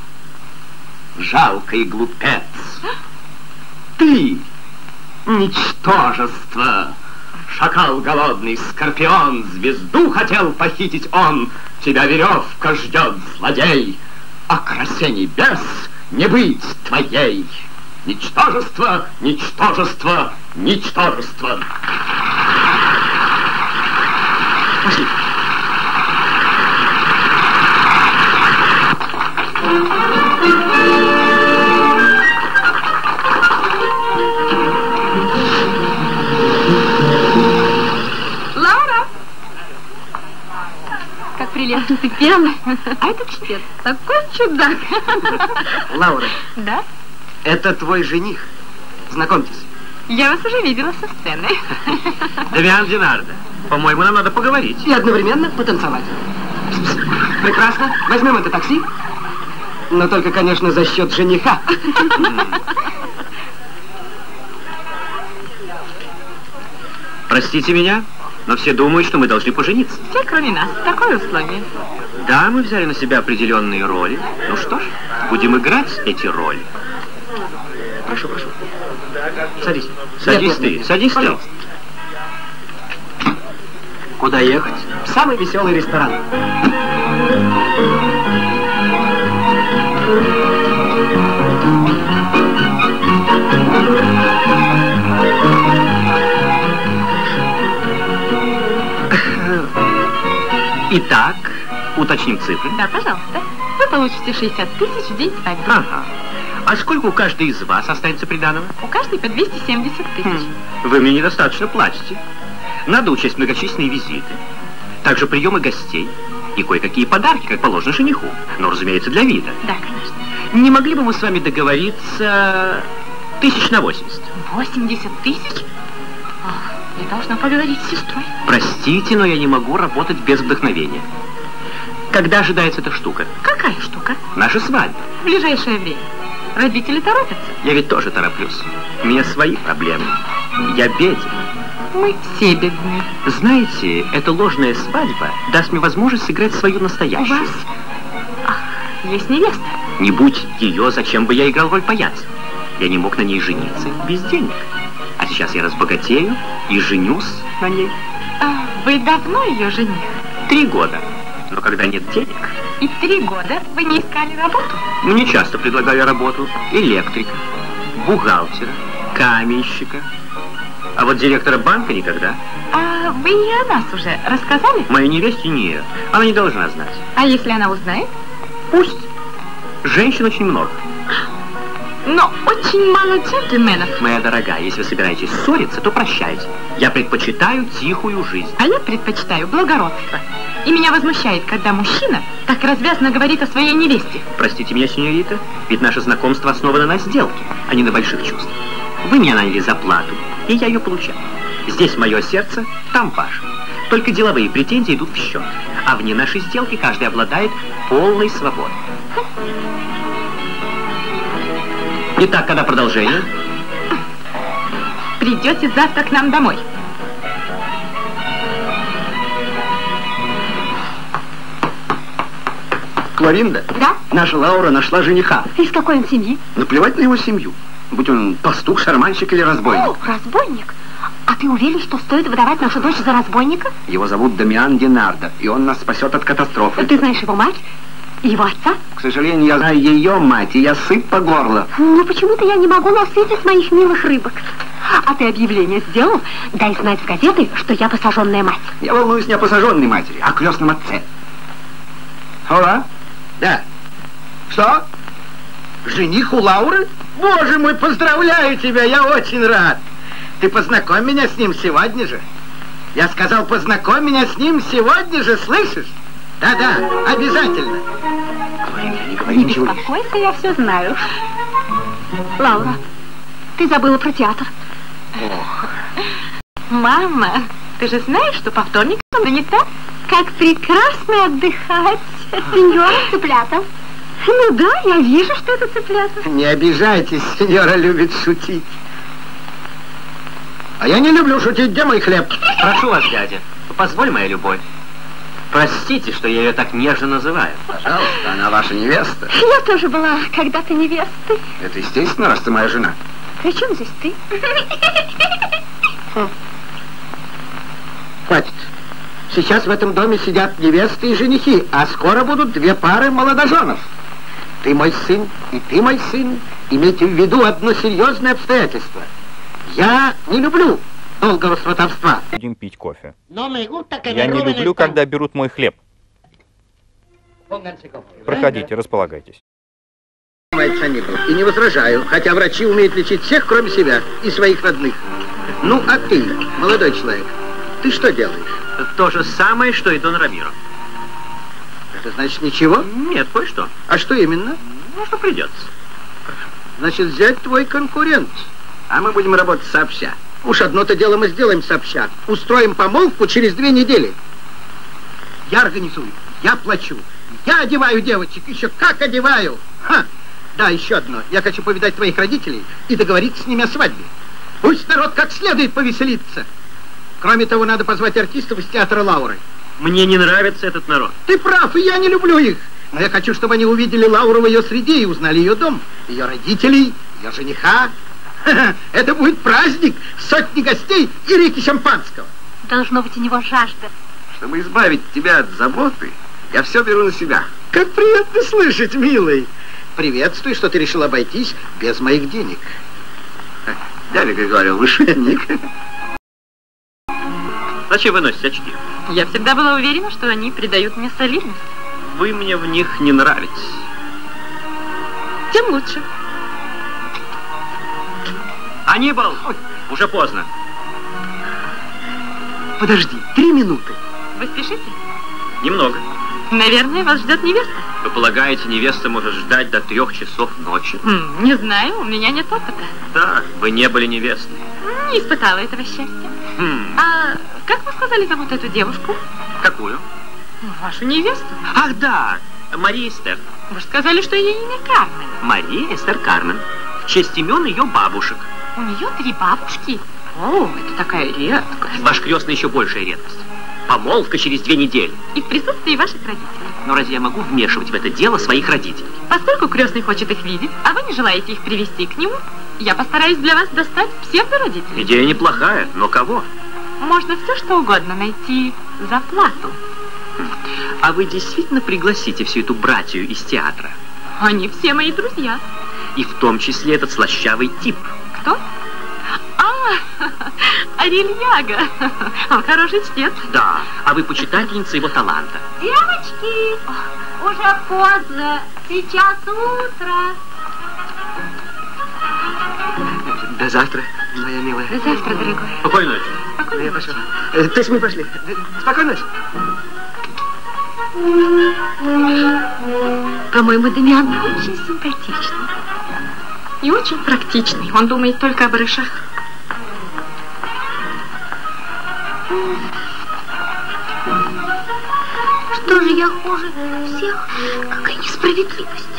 Жалкий глупец. Ты, ничтожество. Шакал голодный, скорпион, звезду хотел похитить он. Тебя веревка ждет, злодей. О красе небес не быть твоей. Ничтожество, ничтожество, ничтожество. Пошли. Лаура! Как прелестно ты пела. А это чтец. Такой чудак. Лаура. Да? Это твой жених. Знакомьтесь. Я вас уже видела со сцены. Девиан Динардо. По-моему, нам надо поговорить. И одновременно потанцевать. Прекрасно. Возьмем это такси. Но только, конечно, за счет жениха. Простите меня, но все думают, что мы должны пожениться. Все, кроме нас. Такое условие. Да, мы взяли на себя определенные роли. Ну что ж, будем играть эти роли. Прошу, прошу. Садись. Садись нет, ты, нет, нет. Садись ты. Куда ехать? В самый веселый ресторан. Итак, уточним цифры. Да, пожалуйста. Вы получите шестьдесят тысяч в день свадьбы. Ага. А сколько у каждой из вас останется приданого? У каждой по двести семьдесят тысяч. Хм. Вы мне недостаточно платите. Надо учесть многочисленные визиты, также приемы гостей и кое-какие подарки, как положено жениху. Но, разумеется, для вида. Да, конечно. Не могли бы мы с вами договориться тысяч на восемьдесят? восемьдесят тысяч? Я должна поговорить с сестрой. Простите, но я не могу работать без вдохновения. Когда ожидается эта штука? Какая штука? Наша свадьба. В ближайшее время. Родители торопятся. Я ведь тоже тороплюсь. У меня свои проблемы. Я беден. Мы все бедны. Знаете, эта ложная свадьба даст мне возможность сыграть свою настоящую. У вас? Ах, есть невеста. Не будь ее, зачем бы я играл роль паяца? Я не мог на ней жениться без денег. А сейчас я разбогатею и женюсь на ней. А вы давно ее жених? Три года. Но когда нет денег... И три года вы не искали работу? Мне часто предлагали работу. Электрика. бухгалтера, каменщика. А вот директора банка никогда. А вы не о нас уже рассказали? Моей невесте нет. Она не должна знать. А если она узнает? Пусть. Женщин очень много. Но очень мало джентльменов. Моя дорогая, если вы собираетесь ссориться, то прощайте. Я предпочитаю тихую жизнь. А я предпочитаю благородство. И меня возмущает, когда мужчина так развязно говорит о своей невесте. Простите меня, сеньорита, ведь наше знакомство основано на сделке, а не на больших чувствах. Вы меня наняли за плату, и я ее получаю. Здесь мое сердце, там ваше. Только деловые претензии идут в счет. А вне нашей сделки каждый обладает полной свободой. Итак, когда продолжение? Придете завтра к нам домой. Клоринда? Да? Наша Лаура нашла жениха. Из какой он семьи? Наплевать на его семью. Будь он пастух, шарманщик или разбойник. О, разбойник? А ты уверен, что стоит выдавать нашу дочь за разбойника? Его зовут Дамиан Динардо, и он нас спасет от катастрофы. Ты знаешь его мать? И его отца? К сожалению, я знаю ее мать, и я сыт по горло. Ну, почему-то я не могу насытить моих милых рыбок. А ты объявление сделал? Дай знать в газеты, что я посаженная мать. Я волнуюсь не о посаженной матери, а о крестном отце. Ура? Да. Что? Жених у Лауры? Боже мой, поздравляю тебя, я очень рад. Ты познакомь меня с ним сегодня же. Я сказал, познакомь меня с ним сегодня же, слышишь? Да-да, обязательно. Не говори ничего. Не беспокойся, я все знаю. Лаура, ты забыла про театр. Ох. Мама, ты же знаешь, что по вторникам занята? Как прекрасно отдыхать. Сеньора цыплята. Ну да, я вижу, что это цыплята. Не обижайтесь, сеньора любит шутить. А я не люблю шутить, где мой хлеб? Прошу вас, дядя, позволь, моя любовь. Простите, что я ее так нежно называю. Пожалуйста, она ваша невеста. Я тоже была когда-то невестой. Это естественно, раз ты моя жена. При чем здесь ты? Хм. Хватит. Сейчас в этом доме сидят невесты и женихи, а скоро будут две пары молодоженов. Ты мой сын, и ты мой сын. Имейте в виду одно серьезное обстоятельство. Я не люблю долгого сватовства. Будем пить кофе. Я не люблю, когда берут мой хлеб. Проходите, располагайтесь. И не возражаю, хотя врачи умеют лечить всех, кроме себя и своих родных. Ну, а ты, молодой человек, ты что делаешь? То же самое, что и Дон Рамиро. Это значит ничего? Нет, кое-что. А что именно? Ну, что придется. Значит, взять твой конкурент. А мы будем работать сообща. Уж одно-то дело мы сделаем сообща. Устроим помолвку через две недели. Я организую, я плачу. Я одеваю девочек, еще как одеваю. Ха! Да, еще одно. Я хочу повидать твоих родителей и договориться с ними о свадьбе. Пусть народ как следует повеселится. Кроме того, надо позвать артистов из театра Лауры. Мне не нравится этот народ. Ты прав, и я не люблю их. Но я хочу, чтобы они увидели Лауру в ее среде и узнали ее дом, ее родителей, ее жениха. Это будет праздник, сотни гостей и реки шампанского. Должно быть у него жажда. Чтобы избавить тебя от заботы, я все беру на себя. Как приятно слышать, милый. Приветствую, что ты решил обойтись без моих денег. Дядя Григорий, вы шутник. Зачем вы носите очки? Я всегда была уверена, что они придают мне солидность. Вы мне в них не нравитесь. Тем лучше. Анибал! Уже поздно. Подожди, три минуты. Вы спешите? Немного. Наверное, вас ждет невеста. Вы полагаете, невеста может ждать до трех часов ночи? Хм, не знаю, у меня нет опыта. Да, вы не были невестой. Не испытала этого счастья. Хм. А как вы сказали, зовут эту девушку? Какую? Вашу невесту. Ах, да, Мария Эстер. Вы же сказали, что ее имя Кармен. Мария Эстер Кармен. В честь имен ее бабушек. У нее три бабушки? О, это такая редкость. Ваш крестный еще большая редкость. Помолвка через две недели. И в присутствии ваших родителей. Но разве я могу вмешивать в это дело своих родителей? Поскольку крестный хочет их видеть, а вы не желаете их привести к нему, я постараюсь для вас достать псевдородителей. Идея неплохая, но кого? Можно все, что угодно найти за плату. А вы действительно пригласите всю эту братью из театра? Они все мои друзья. И в том числе этот слащавый тип. Кто? А, Арильяга. Он хороший чтец. Да, а вы почитательница его таланта. Девочки, уже поздно. Сейчас утро. До завтра, моя милая. До завтра, дорогой. Спокойной ночи. Спокойной Я ночи. пошел. То есть мы пошли. Спокойной ночи. По-моему, Дамиан очень симпатичный. И очень практичный. Он думает только о барышах. Что же я хуже всех? Какая несправедливость.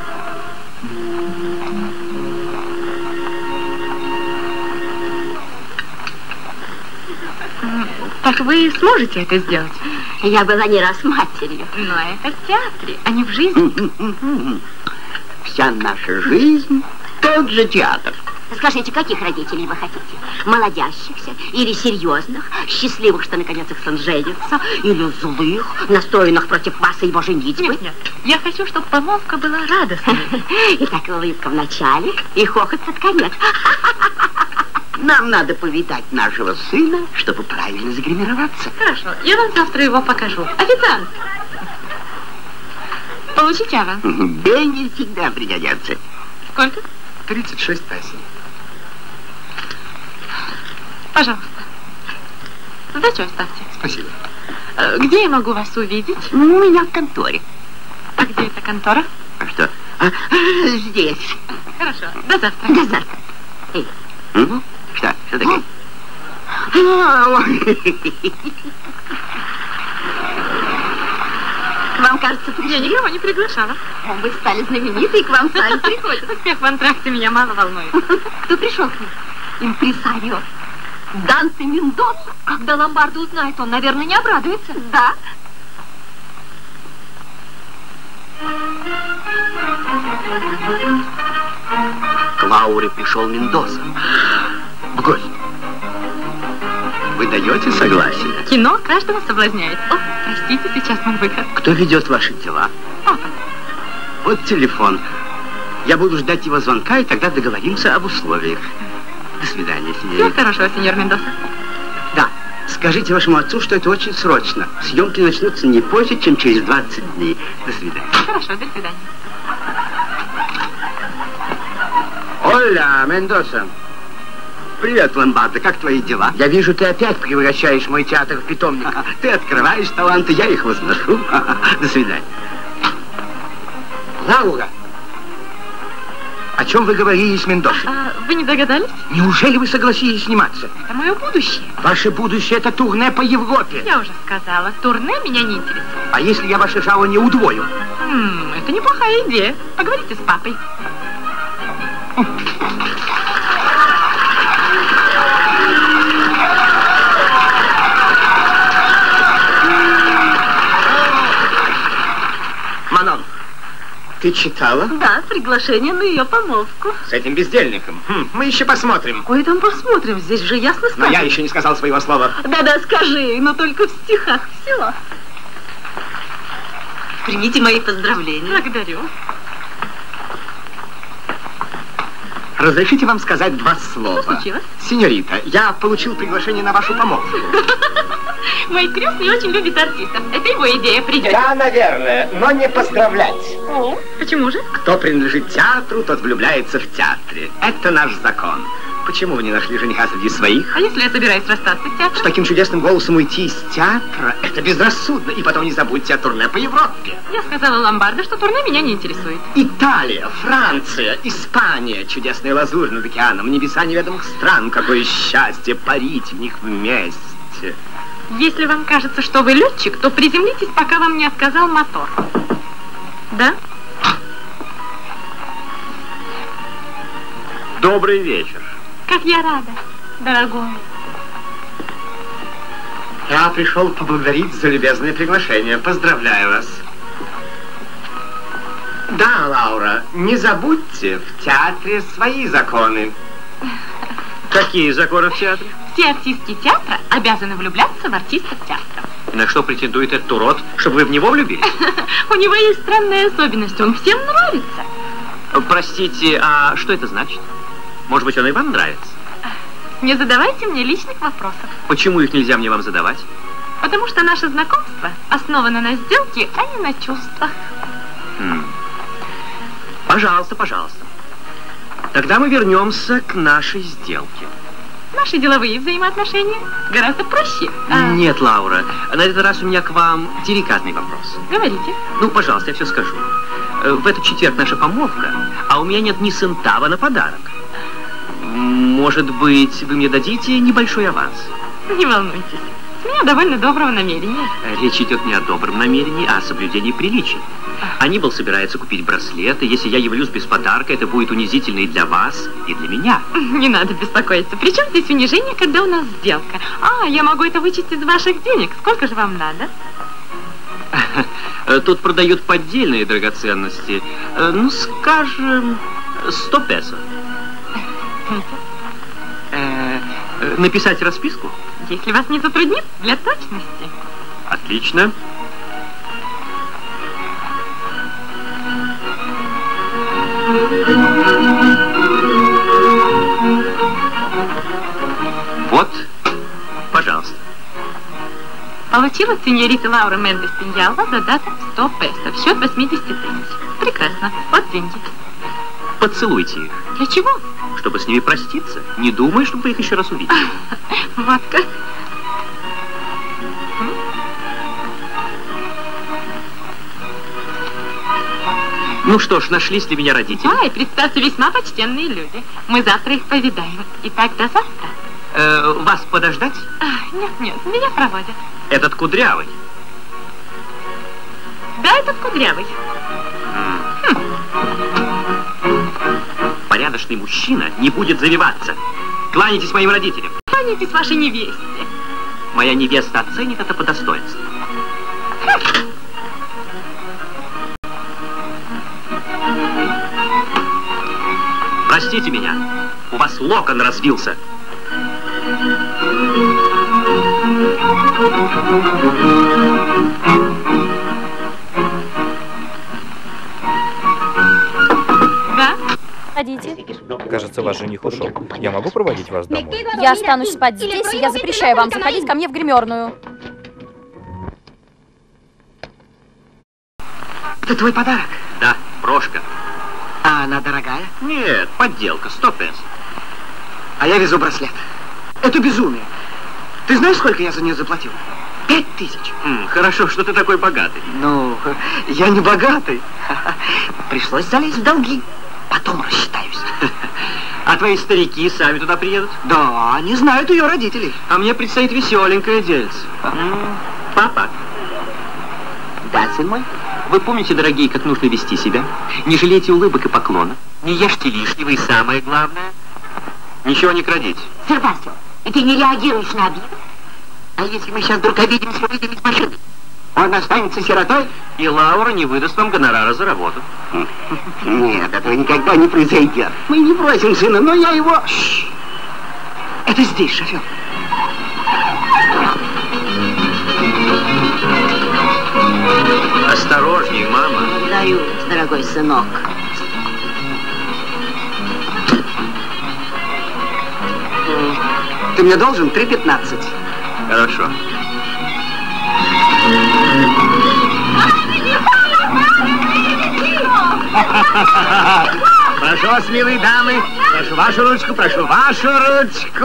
Так вы сможете это сделать? Я была не раз матерью. Но это в театре, а не в жизни. Вся наша жизнь тот же театр. Скажите, каких родителей вы хотите? Молодящихся или серьезных, счастливых, что наконец их сын женится, или злых, настроенных против вас и его женитьбы? Нет, нет. Я хочу, чтобы помолвка была радостной. И так улыбка в начале, и хохот под конец. Нам надо повидать нашего сына, чтобы правильно загримироваться. Хорошо, я вам завтра его покажу. Официант! Получите аванс. Деньги всегда пригодятся. Сколько? тридцать шесть песен. Пожалуйста. Сдачу оставьте. Спасибо. Где я могу вас увидеть? У меня в конторе. А где эта контора? А что? А, здесь. Хорошо, до завтра. До завтра. Эй. Угу. Что? Что такое? К вам, кажется, пришли. Я никого не приглашала. Вы стали знамениты, и к вам сами приходят. Успех в антракте меня мало волнует. Кто пришел к ним? Импресарио. Данте Мендоса. Когда Ломбардо узнает, он, наверное, не обрадуется. Да. К Лауре пришел Мендоса. В гости. Вы даете согласие? Кино каждого соблазняет. О, простите, сейчас мой выход. Кто ведет ваши дела? Папа. Вот телефон. Я буду ждать его звонка, и тогда договоримся об условиях. До свидания, Всего сеньорита. хорошего, сеньор Мендоса. Да, скажите вашему отцу, что это очень срочно. Съемки начнутся не позже, чем через двадцать дней. До свидания. Хорошо, до свидания. Оля, Мендоса. Привет, Ломбардо, как твои дела? Я вижу, ты опять превращаешь мой театр в питомник. Ты открываешь таланты, я их возношу. До свидания. Лаура, о чем вы говорили с Мендосой? А, вы не догадались? Неужели вы согласились сниматься? Это мое будущее. Ваше будущее — это турне по Европе. Я уже сказала, турне меня не интересует. А если я ваше жалование удвою? М-м, это неплохая идея. Поговорите с папой. Манон, ты читала? Да, приглашение на ее помолвку. С этим бездельником. Хм, мы еще посмотрим. Ой, там посмотрим, здесь же ясно сказано. Но я еще не сказал своего слова. Да-да, скажи, но только в стихах все. Примите мои поздравления. Благодарю. Разрешите вам сказать два слова? Что случилось? Сеньорита, я получил приглашение на вашу помолвку. Мой крестный очень любит артистов. Это его идея, придет. Да, наверное, но не поздравлять. О, почему же? Кто принадлежит театру, тот влюбляется в театре. Это наш закон. Почему вы не нашли жениха среди своих? А если я собираюсь расстаться с С театром? таким чудесным голосом уйти из театра, это безрассудно. И потом не забудьте о турне по Европе. Я сказала Ломбардо, что турне меня не интересует. Италия, Франция, Испания, чудесный лазурь над океаном, небеса неведомых стран. Какое счастье парить в них вместе. Если вам кажется, что вы летчик, то приземлитесь, пока вам не отказал мотор. Да? Добрый вечер. Как я рада, дорогой. Я пришел поблагодарить за любезное приглашение. Поздравляю вас. Да, Лаура, не забудьте, в театре свои законы. Какие законы в театре? Все артистки театра обязаны влюбляться в артистов театра. На что претендует этот урод, чтобы вы в него влюбились? У него есть странная особенность, он всем нравится. Простите, а что это значит? Может быть, он и вам нравится? Не задавайте мне личных вопросов. Почему их нельзя мне вам задавать? Потому что наше знакомство основано на сделке, а не на чувствах. Хм. Пожалуйста, пожалуйста. Тогда мы вернемся к нашей сделке. Наши деловые взаимоотношения гораздо проще. А... Нет, Лаура, на этот раз у меня к вам деликатный вопрос. Говорите. Ну, пожалуйста, я все скажу. В этот четверг наша помолвка, а у меня нет ни центава на подарок. Может быть, вы мне дадите небольшой аванс? Не волнуйтесь. С меня довольно доброго намерения. Речь идет не о добром намерении, а о соблюдении приличий. Анибал собирается купить браслет, и если я явлюсь без подарка, это будет унизительно и для вас, и для меня. Не надо беспокоиться. Причем здесь унижение, когда у нас сделка? А, я могу это вычесть из ваших денег. Сколько же вам надо? Тут продают поддельные драгоценности. Ну, скажем, сто песо. Написать расписку? Если вас не затруднит, для точности. Отлично. Вот, пожалуйста. Получила сеньорита Лаура Мендес Пиньялва задаток сто песо в счет восьмидесяти тысяч. Прекрасно. Вот деньги. Поцелуйте их. Для чего? Чтобы с ними проститься. Не думай, чтобы вы их еще раз увидели. Вот как. Ну что ж, нашлись для меня родители. Да, и представьте, весьма почтенные люди. Мы завтра их повидаем. Итак, до завтра. Э, вас подождать? А, нет, нет, меня проводят. Этот кудрявый? Да, этот кудрявый. Хм. Порядочный мужчина не будет завиваться. Кланяйтесь моим родителям. Кланяйтесь вашей невесте. Моя невеста оценит это по достоинству. Хм. Простите меня, у вас локон разбился. Да? Ходите. Кажется, ваш жених ушел. Я могу проводить вас домой? Я останусь спать здесь, и я запрещаю вам заходить ко мне в гримерную. Это твой подарок? Да, брошка. А она дорогая? Нет, подделка, сто песо. А я везу браслет. Это безумие. Ты знаешь, сколько я за нее заплатил? Пять тысяч. Хм, хорошо, что ты такой богатый. Ну, я не богатый. Пришлось залезть в долги. Потом рассчитаюсь. А твои старики сами туда приедут? Да, они знают ее родителей. А мне предстоит веселенькое дельце. Папа. Да, сын мой. Вы помните, дорогие, как нужно вести себя? Не жалейте улыбок и поклонов. Не ешьте лишнего и самое главное, ничего не крадите. Сербастьян, и ты не реагируешь на обиду? А если мы сейчас вдруг обидимся, выйдем из машины? Он останется сиротой? И Лаура не выдаст вам гонорара за работу. Нет, этого никогда не произойдет. Мы не бросим сына, но я его... Это здесь, шофер. Осторожней, мама. Даю, дорогой сынок. Ты мне должен три пятнадцать. Хорошо. Прошу вас, милые дамы, прошу вашу ручку, прошу вашу ручку.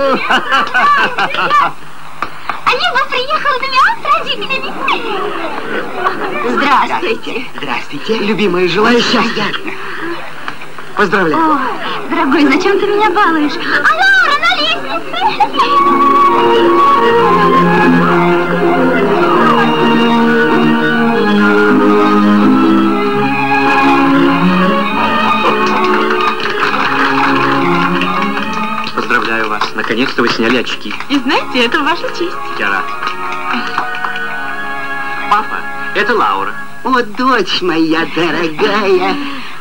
Анива приехала на Миан с родителями. Здравствуйте. Здравствуйте, любимая, желаю счастья. Поздравляю. О, дорогой, зачем ты меня балуешь? А Лаура на лестнице. Поздравляю вас. Наконец-то вы сняли очки. И знаете, это ваша честь. Я рад. Папа, это Лаура. О, дочь моя дорогая,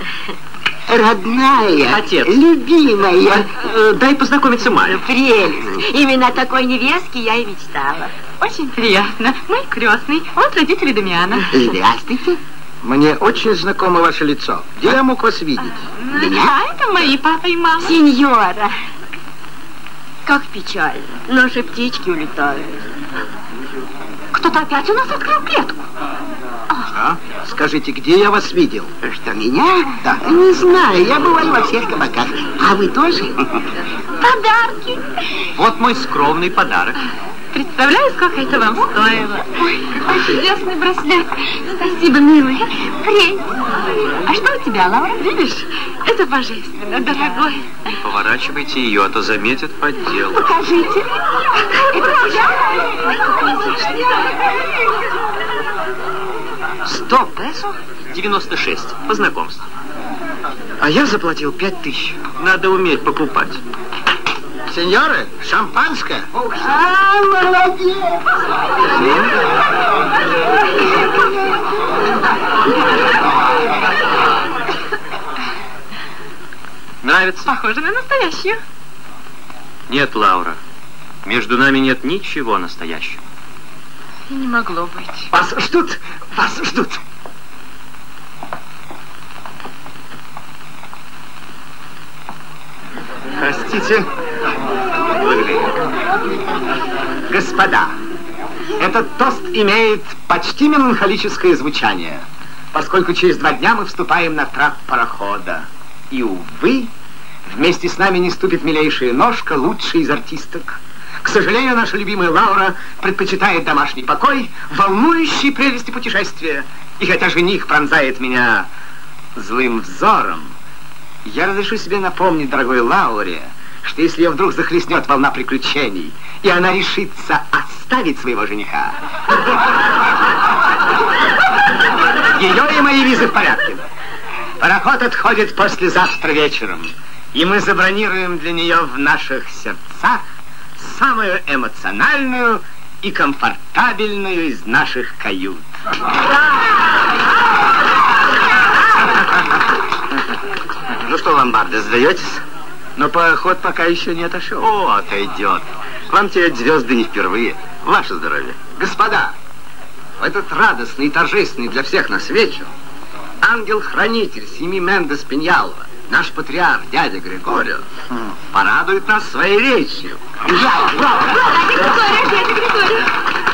родная, Отец. любимая. Э, дай познакомиться Майе. Прелесть. Именно такой невестки я и мечтала. Очень приятно. Мой крестный. Вот родители Дамиана. Здравствуйте. Мне очень знакомо ваше лицо. Где я мог вас видеть? Меня? Да, это мои папа и мама. Сеньора, как печально. Наши птички улетают. Кто-то опять у нас открыл клетку. А? Скажите, где я вас видел? Что, меня? Да. Не знаю, я бываю во всех кабаках. А вы тоже? Подарки. Вот мой скромный подарок. Представляю, сколько это вам стоило. Ой, какой чудесный браслет. Спасибо, милый. Принц. А что у тебя, Лаура? Видишь, это божественно, дорогой. Не поворачивайте ее, а то заметят подделку. Покажите. Сто песо? девяносто шесть. По знакомству. А я заплатил пять тысяч. Надо уметь покупать. Сеньоры, шампанское. А, молодец. Нравится? Похоже на настоящую. Нет, Лаура. Между нами нет ничего настоящего. И не могло быть. Вас ждут, вас ждут. Простите. Благодарю. Господа, этот тост имеет почти меланхолическое звучание, поскольку через два дня мы вступаем на трап парохода. И, увы, вместе с нами не ступит милейшая ножка, лучшая из артисток. К сожалению, наша любимая Лаура предпочитает домашний покой, волнующие прелести путешествия. И хотя жених пронзает меня злым взором, я разрешу себе напомнить, дорогой Лауре, что если ее вдруг захлестнет волна приключений, и она решится оставить своего жениха, ее и мои визы в порядке. Пароход отходит послезавтра вечером, и мы забронируем для нее в наших сердцах самую эмоциональную и комфортабельную из наших кают. Ну что, ломбарды, сдаетесь? Но пароход пока еще не отошел. О, отойдет. Вам терять звезды не впервые. Ваше здоровье. Господа, в этот радостный и торжественный для всех нас вечер ангел-хранитель семьи Мендес Пиньялова, наш патриарх, дядя Григорио, порадует нас своей речью. Браво, браво, браво! Дядя Григорио!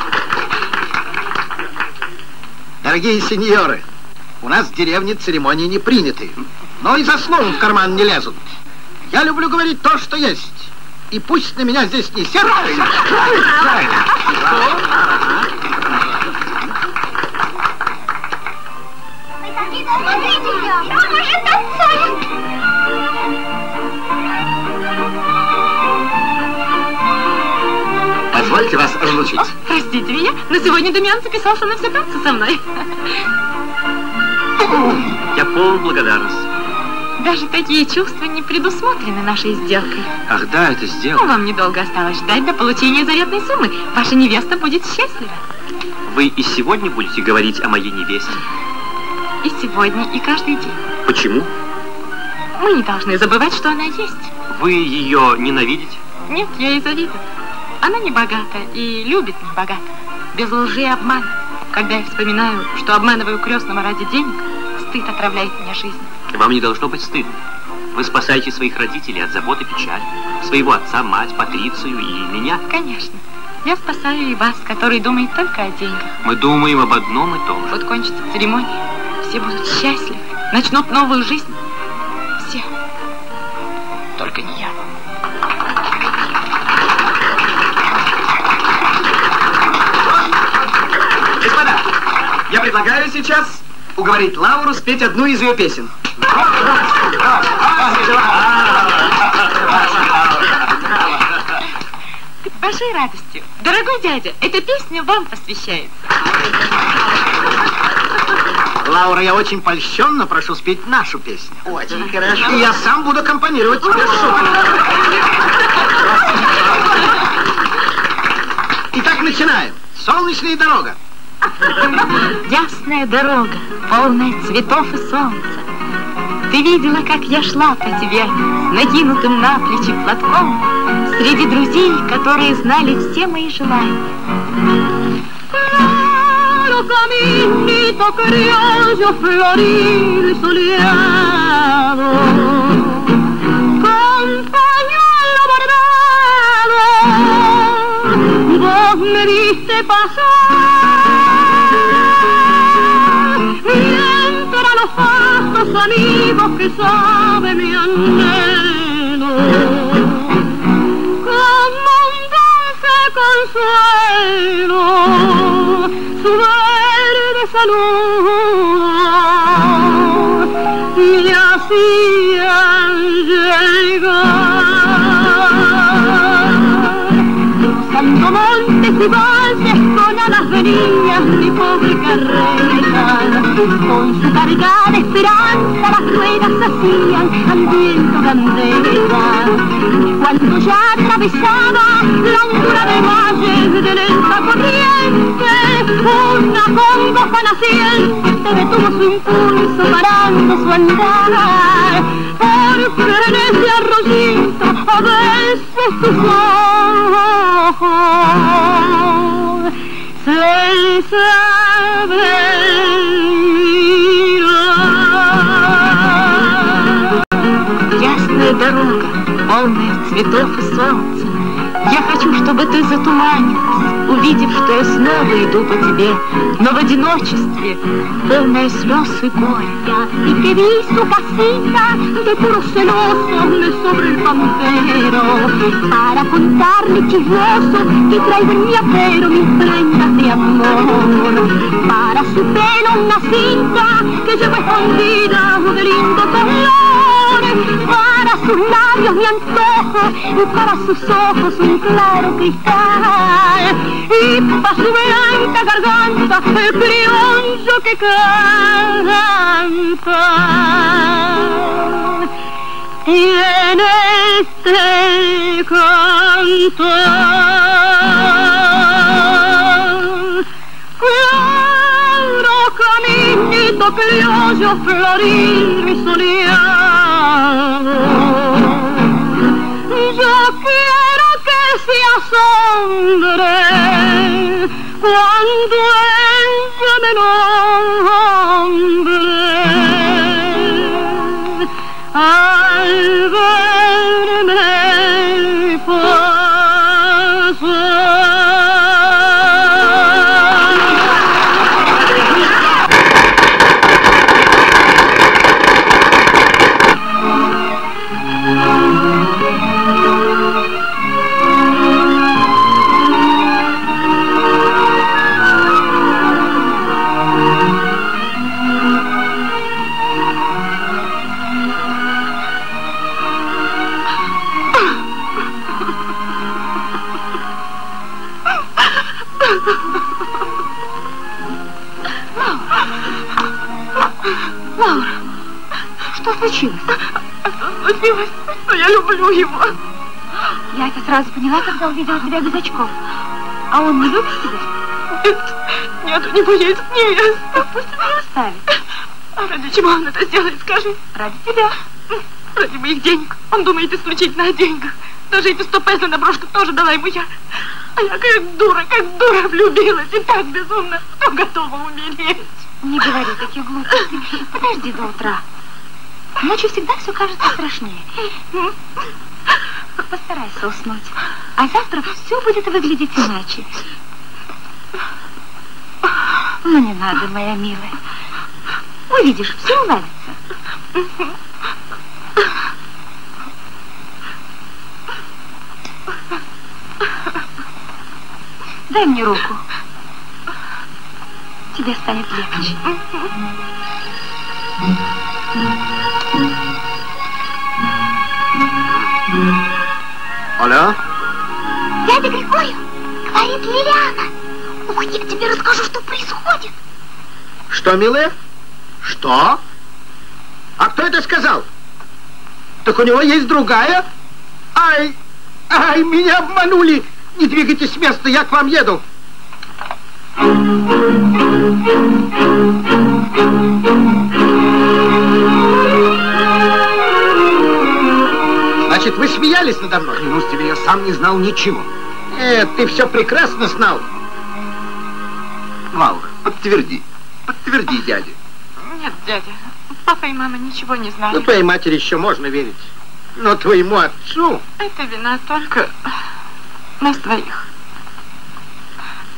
Дорогие сеньоры, у нас в деревне церемонии не приняты, но и за словом в карман не лезут. Я люблю говорить то, что есть. И пусть на меня здесь не сердится. Правильно, правильно. Позвольте вас разлучить. О, простите меня, но сегодня Дамиан записался на все танцы со мной. Я полон благодарности. Даже такие чувства не предусмотрены нашей сделкой. Ах да, это сделка. Ну, вам недолго осталось ждать до получения заветной суммы. Ваша невеста будет счастлива. Вы и сегодня будете говорить о моей невесте? И сегодня, и каждый день. Почему? Мы не должны забывать, что она есть. Вы ее ненавидите? Нет, я ей завидую. Она не богата и любит не богата. Без лжи и обмана. Когда я вспоминаю, что обманываю крестного ради денег, стыд отравляет мне жизнь. Вам не должно быть стыдно. Вы спасаете своих родителей от забот и печали. Своего отца, мать, Патрицию и меня. Конечно. Я спасаю и вас, который думает только о деньгах. Мы думаем об одном и том же. Вот кончится церемония, все будут счастливы, начнут новую жизнь. Все. Только не я. Господа, я предлагаю сейчас уговорить Лауру спеть одну из ее песен. С большой радостью. Дорогой дядя, эта песня вам посвящается. Лаура, я очень польщенно прошу спеть нашу песню. Очень хорошо. И я сам буду аккомпанировать тебе шутку. Итак, начинаем. Солнечная дорога. Ясная дорога, полная цветов и солнца. Ты видела, как я шла по тебе, накинутым на плечи платком, среди друзей, которые знали все мои желания. Caminito criollo floril soleado mientras los pasos amigos que sabe mi anhelo, como un dulce consuelo, su verde salud me hacían llegar, cruzando montes y valles con alas venías mi pobre carrera, con su carga de esperanza las ruedas hacían al viento bandera. Cuando ya atravesaba la hondura del valle de lenta corriente, una congoja naciente detuvo su impulso parando su andar, porque en ese arroyito a veces tus ojos se saben mirar. Ясная дорога, полная цветов и солнца. Я хочу, чтобы ты затуманилась, увидев, что я снова иду по тебе, но в одиночестве, полное слез и горя. Y que vi su casita de puro celoso sobre el pampero, para contarle chismoso que traigo en mi apero mis prendas de amor. Para su pelo una cinta que llevo escondida de lindo color, para sus labios mi antojo y para sus ojos un claro cristal, y para su blanca garganta el criollo que canta. Y en este cantar, claro caminito criollo florido y soleado, yo quiero que se asombre cuando ella me nombre, al verme Лаура, что случилось? Случилось, что я люблю его. Я это сразу поняла, когда увидела тебя без очков. А он не любит тебя? Нет, нет, у него есть невеста. Пусть его оставит. А ради чего он это сделает, скажи? Ради тебя. Ради моих денег. Он думает исключительно о деньгах. Даже эти сто песо на брошку тоже дала ему я. А я как дура, как дура влюбилась и так безумно, что готова умереть. Не говори таких глупостей. Подожди до утра. Ночью всегда все кажется страшнее. Постарайся уснуть. А завтра все будет выглядеть иначе. Ну не надо, моя милая. Увидишь, все уладится. Дай мне руку. Тебе станет легче. Алло? Дядя Григорий, говорит Лилиана. Ух, я тебе расскажу, что происходит. Что, милая? Что? А кто это сказал? Так у него есть другая? Ай, ай, меня обманули. Не двигайтесь с места, я к вам еду. Значит, вы смеялись надо мной? Клянусь тебе, я сам не знал ничего. Нет, ты все прекрасно знал. Лаура, подтверди. Подтверди, дядя. Нет, дядя, папа и мама ничего не знали. Ну, твоей матери еще можно верить. Но твоему отцу... Это вина только нас двоих.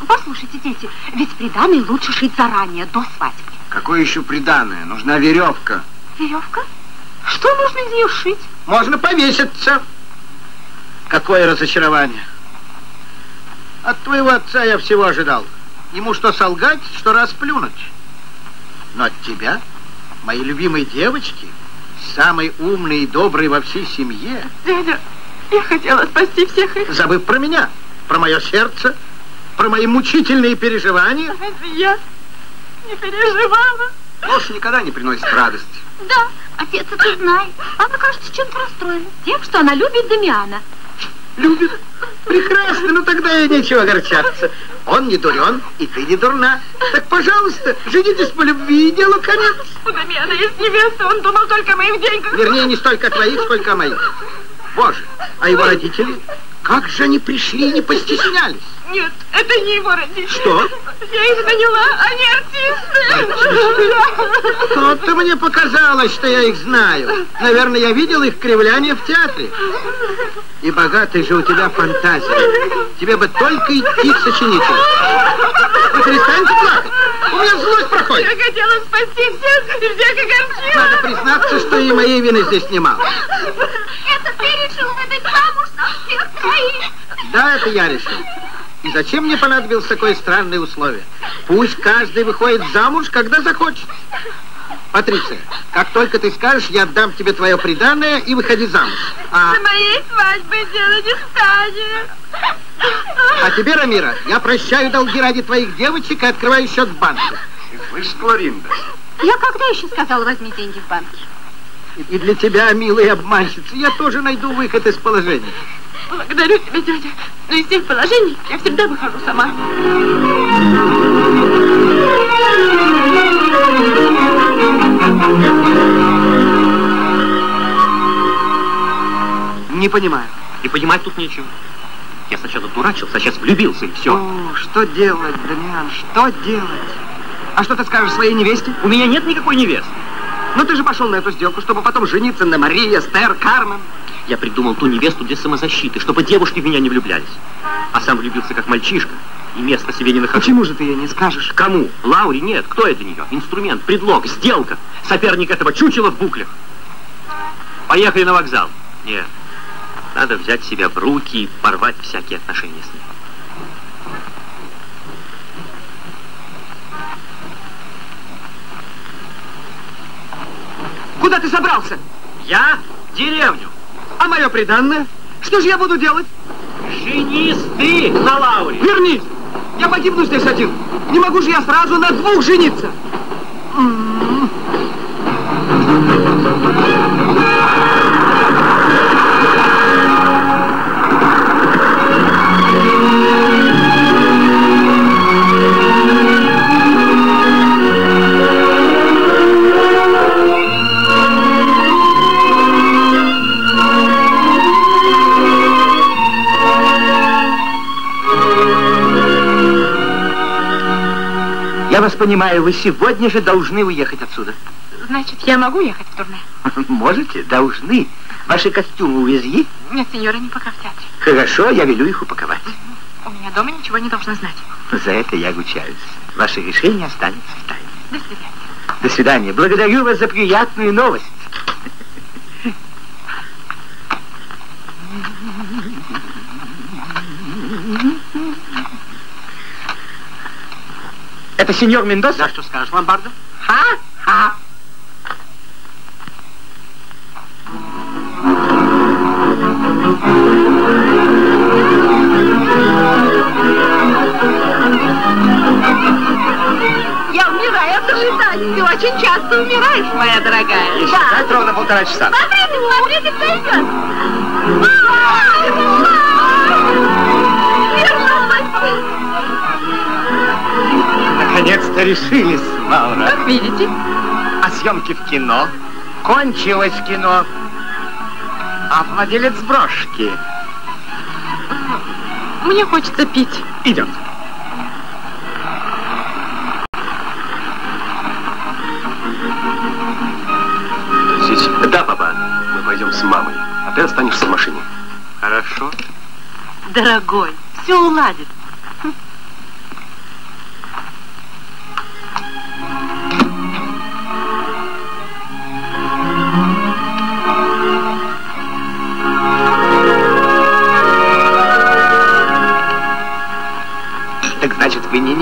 Послушайте, дети, ведь приданое лучше шить заранее, до свадьбы. Какое еще приданое? Нужна веревка. Веревка? Что нужно из нее шить? Можно повеситься. Какое разочарование. От твоего отца я всего ожидал. Ему что солгать, что расплюнуть. Но от тебя, моей любимой девочки, самой умной и доброй во всей семье... Дядя, я хотела спасти всех их. Забыв про меня, про мое сердце, про мои мучительные переживания. Разве я не переживала? Ложь никогда не приносит радости. Да, отец это знает. Она, кажется, чем-то расстроена. Тем, что она любит Дамиана. Любит? Прекрасно, ну тогда и нечего огорчаться. Он не дурен, и ты не дурна. Так, пожалуйста, женитесь по любви, и делу конец. У Дамиана есть невеста, он думал только о моих деньгах. Вернее, не столько о твоих, сколько о моих. Боже, а его родители, как же они пришли и не постеснялись? Нет, это не его родители. Что? Я их наняла, они артисты. Что-то мне показалось, что я их знаю. Наверное, я видел их кривляние в театре. И богатая же у тебя фантазия. Тебе бы только идти к сочинителю. Вы перестаньте плакать. У меня злость проходит. Я хотела спасти всех, и всех огорчила. Надо признаться, что и моей вины здесь немало. Это ты решил выдать замуж на всех троих? Да, это я решил. И зачем мне понадобилось такое странное условие? Пусть каждый выходит замуж, когда захочет. Патриция, как только ты скажешь, я отдам тебе твое приданое и выходи замуж. А... На моей свадьбе дело не станет. А тебе, Рамира, я прощаю долги ради твоих девочек и открываю счет в банке. Ты слышишь, Клоринда? Я когда еще сказала, возьми деньги в банке? И для тебя, милая обманщица, я тоже найду выход из положения. Благодарю тебя, дядя. Но из всех положений я всегда выхожу сама. Не понимаю. И понимать тут нечего. Я сначала дурачился, а сейчас влюбился, и все. О, что делать, Дамиан, что делать? А что ты скажешь своей невесте? У меня нет никакой невесты. Ну ты же пошел на эту сделку, чтобы потом жениться на Марии, Эстер, Кармен. Я придумал ту невесту для самозащиты, чтобы девушки в меня не влюблялись. А сам влюбился как мальчишка, и места себе не нахожу. Почему же ты ей не скажешь? Кому? Лауре? Нет. Кто это нее? Инструмент, предлог, сделка. Соперник этого чучела в буклях. Поехали на вокзал. Нет. Надо взять себя в руки и порвать всякие отношения с ней. Куда ты собрался? Я? В деревню. А мое приданное? Что же я буду делать? Женись ты на Лауре. Вернись! Я погибну здесь один. Не могу же я сразу на двух жениться. Я вас понимаю, вы сегодня же должны уехать отсюда. Значит, я могу ехать в турне? Можете, должны. Ваши костюмы увезли? Нет, сеньора, не пока в театре. Хорошо, я велю их упаковать. У меня дома ничего не должно знать. За это я ручаюсь. Ваше решение останется в тайне. До свидания. До свидания. Благодарю вас за приятную новость. Это сеньор Мендоса? Да, что скажешь, Ломбардо? Ха-ха! Я умираю от ожидания. Ты очень часто умираешь, моя дорогая. Еще да. Ровно полтора часа. Смотрите, смотрите, кто идет. Наконец-то решились, Лаура. Как видите. А съемки в кино? Кончилось кино. А владелец брошки? Мне хочется пить. Идем. Здесь. Да, папа. Мы пойдем с мамой, а ты останешься в машине. Хорошо. Дорогой, все уладит.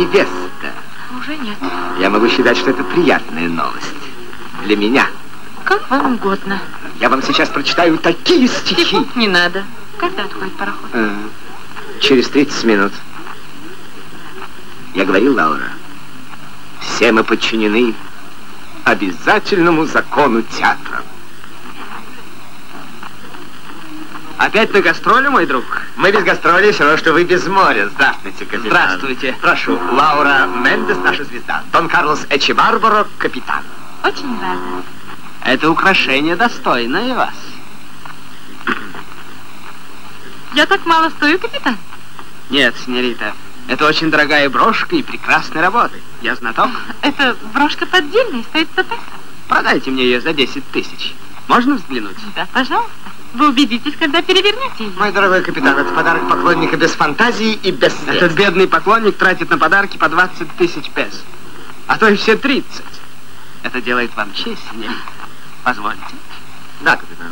невеста. Уже нет. Я могу считать, что это приятная новость. Для меня. Как вам угодно. Я вам сейчас прочитаю такие стихи. Секунд не надо. Когда отходит пароход? А, через тридцать минут. Я говорил, Лаура, все мы подчинены обязательному закону театра. Опять на гастроли, мой друг? Мы без гастролей, все равно, что вы без моря. Здравствуйте, капитан. Здравствуйте. Прошу, Лаура Мендес, наша звезда. Дон Карлос Эчебарбаро, капитан. Очень рада. Это украшение достойное вас. Я так мало стою, капитан? Нет, сеньорита. Это очень дорогая брошка и прекрасной работы. Я знаток. Это брошка поддельная, стоит сто песо. Продайте мне ее за десять тысяч. Можно взглянуть? Да, пожалуйста. Вы убедитесь, когда перевернете ее. Мой дорогой капитан, это подарок поклонника без фантазии и без средств. Этот бедный поклонник тратит на подарки по двадцать тысяч песо. А то и все тридцать. Это делает вам честь, сеньорита. Позвольте. Да, капитан.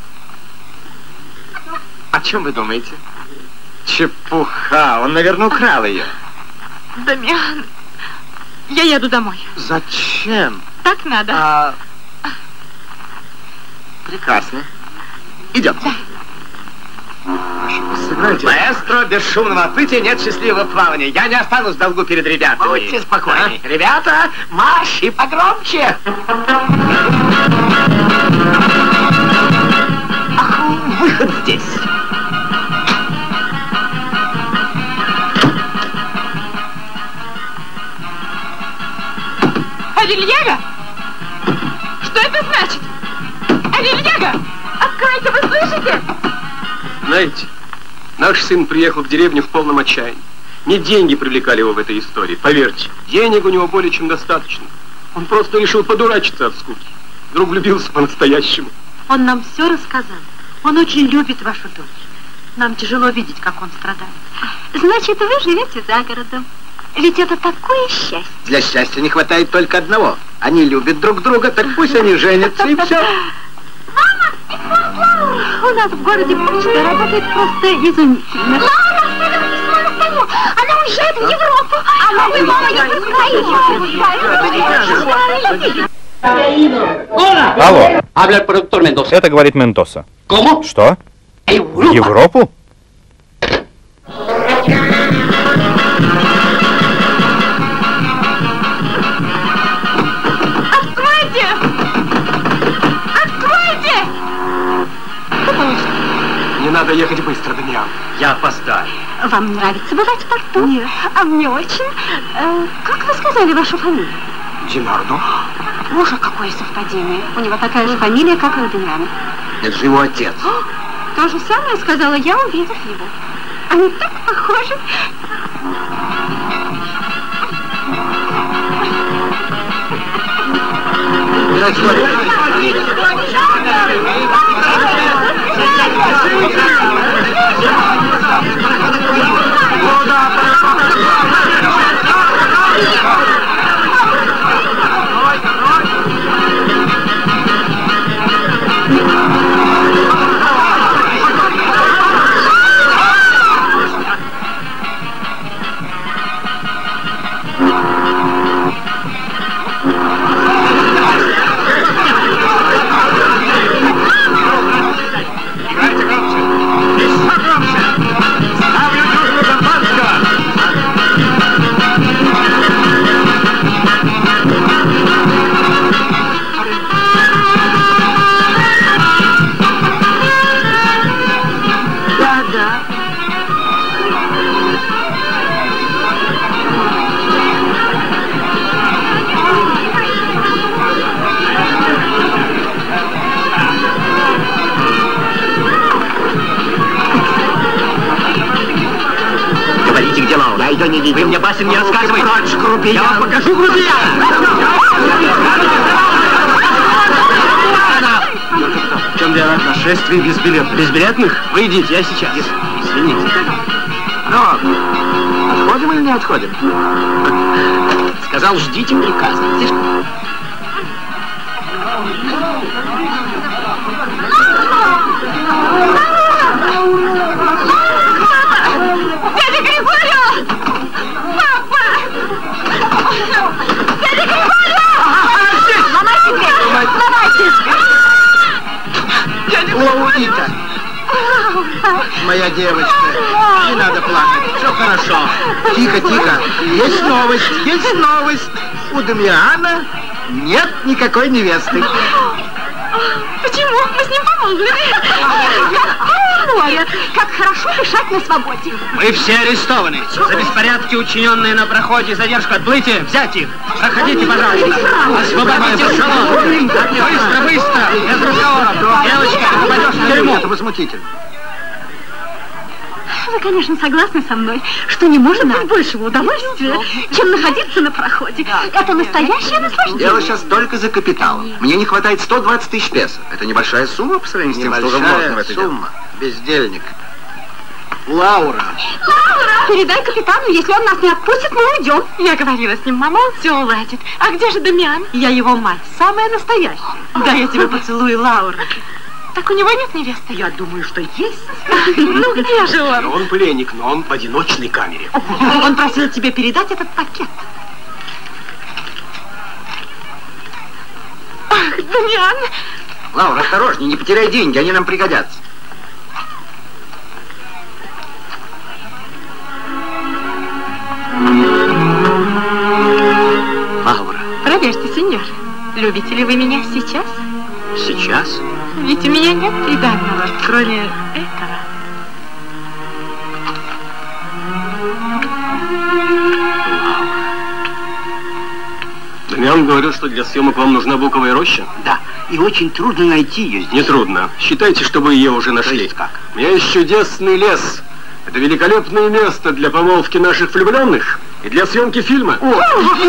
О чем вы думаете? Чепуха. Он, наверное, украл ее. Дамиан, я еду домой. Зачем? Так надо. А... Прекрасно. Идемте. Прошу вас, сыграйте. Маэстро, без шумного отплытия нет счастливого плавания. Я не останусь в долгу перед ребятами. Будьте спокойны. А? Ребята, марш и погромче. Ах, выход здесь. Авельяга? Что это значит? Авельяга! Откройте, вы слышите? Знаете, наш сын приехал в деревню в полном отчаянии. Не деньги привлекали его в этой истории, поверьте. Денег у него более чем достаточно. Он просто решил подурачиться от скуки. Вдруг влюбился по-настоящему. Он нам все рассказал. Он очень любит вашу дочь. Нам тяжело видеть, как он страдает. Значит, вы живете за городом. Ведь это такое счастье. Для счастья не хватает только одного. Они любят друг друга, так пусть они женятся и все. У нас в городе почта работает просто изумительно. Мама оставила письмо на столе. Она уезжает в Европу. Она вы, мама, не Алло. Это говорит Мендоса. Что? В Европу? Не надо ехать быстро, Дамиан. Я опоздаю. Вам нравится бывать в порту? Нет. А мне очень. Э, как вы сказали вашу фамилию? Динардо. Боже, какое совпадение. У него такая же фамилия, как и у Дамиана. Это же его отец. О, то же самое сказала я, увидев его. Они так похожи. Вы мне басен не рассказывайте. Прочь, грубиян. Я вам покажу грубияна. В чем дело? Нашествие безбилетных. Безбилетных? Вы идите, я сейчас. Извините. Ну, отходим или не отходим? Сказал, ждите приказа. Дядя Григорио! Папа! Моя девочка, не надо плакать, все хорошо. Тихо, тихо. Есть новость, есть новость. У Дамиана нет никакой невесты. Почему? Мы с ним помогли. Море, как хорошо дышать на свободе. Мы все арестованы. За беспорядки, учиненные на проходе, задержку отплытия, взять их. Проходите, пожалуйста. Освободите салон. Быстро, быстро, без разговоров. Девочка, ты попадешь в тюрьму. Это возмутительно. Вы, конечно, согласны со мной, что не может быть большего удовольствия, чем находиться на проходе. Это настоящее наслаждение. Дело сейчас только за капитал. Мне не хватает сто двадцать тысяч песо. Это небольшая сумма по сравнению с тем, что уже вложено в это дело. Сумма. Бездельник. Лаура. Лаура! Передай капитану, если он нас не отпустит, мы уйдем. Я говорила с ним, мама, он все уладит. А где же Дамиан? Я его мать, самая настоящая. Да, я тебя поцелую, Лаура. Так у него нет невесты? Я думаю, что есть. Ну, где же он? Он пленник, но он в одиночной камере. Он просил тебе передать этот пакет. Ах, Дамиан! Лаура, осторожней, не потеряй деньги, они нам пригодятся. Лаура. Проверьте, сеньор, любите ли вы меня сейчас? Сейчас? Ведь у меня нет приданного, кроме этого. Дамиан говорил, что для съемок вам нужна буковая роща? Да, и очень трудно найти ее здесь. Не трудно. Считайте, что вы ее уже нашли. То есть как? У меня есть чудесный лес. Это великолепное место для помолвки наших влюбленных и для съемки фильма. О,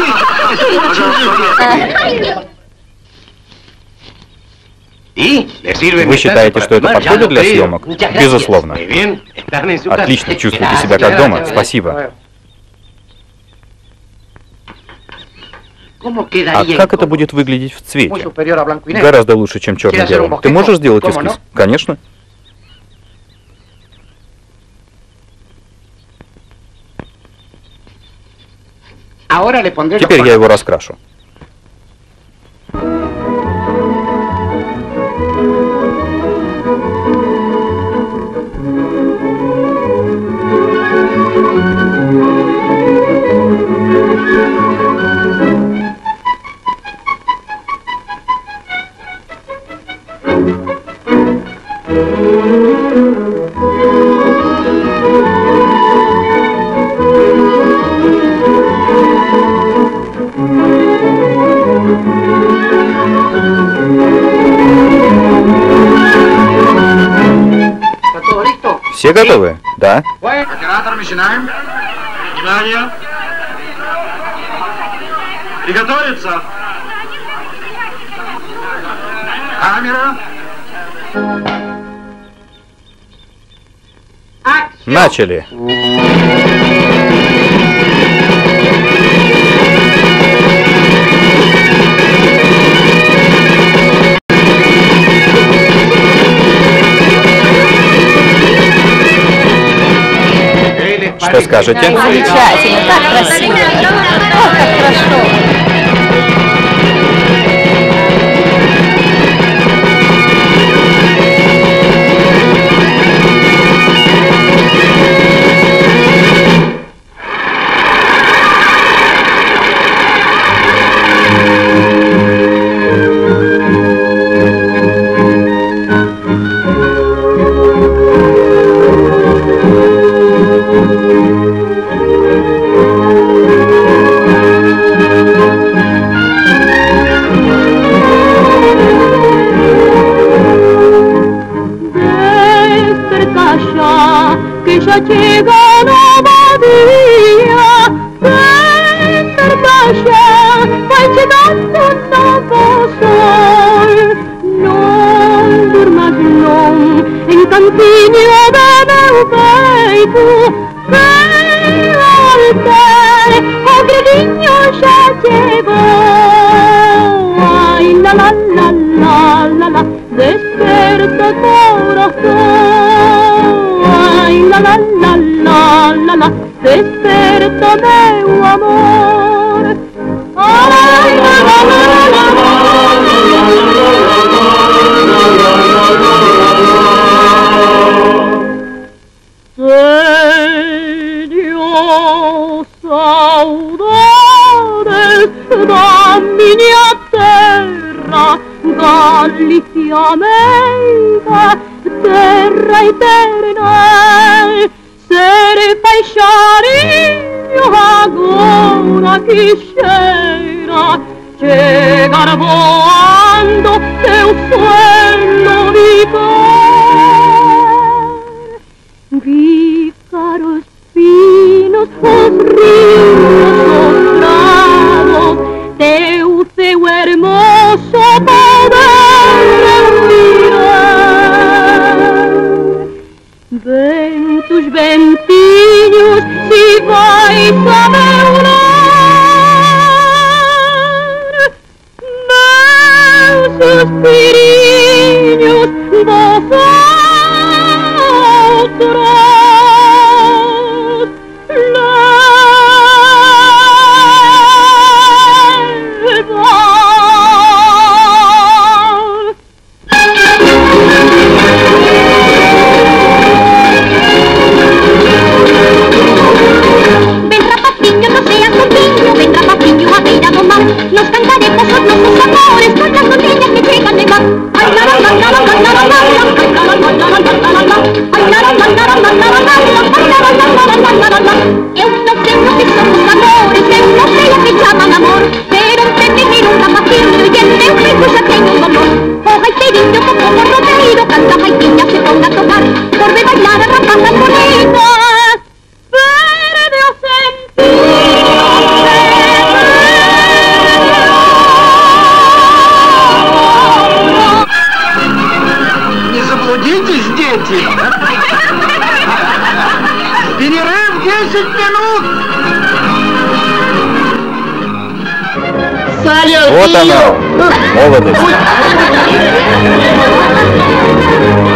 Вы считаете, что это подходит для съемок? Безусловно. Отлично, чувствуете себя как дома. Спасибо. А как это будет выглядеть в цвете? Гораздо лучше, чем черно-белым. Ты можешь сделать эскиз? Конечно. Теперь я его раскрашу. Все готовы? Да. Оператор, начинаем. Внимание! Приготовиться! Камера. Начали. Что скажете? Замечательно, так красиво. О, как хорошо. Desperta meu amor. Ai, la la la la la la la la la la la. delicia meiga, terra eterna, ser paixarinho agora quixera chegar voando teu suelo viver. Vícaros finos os rios os prados, teu céu hermoso poder mirar. Ventos, ventinhos, se vais a meu lar, meus suspirinhos, vosotros. Nos cantaremos los nuestros amores con las botellas que llegan de mar. Ay, la, la, la, la, la, la, la, la, la, eu não sei o que são os amores, eu não sei a que chamam amor, pero entre mim e um rapacito e em meu peito já tenho um amor. O gaiteirinho com como rodeiro canta a gaitinha se ponga a tocar, por ver bailar a rapazas bonitas, perde o sentido. Заблудитесь, дети! Перерыв десять минут! Вот она, молодость.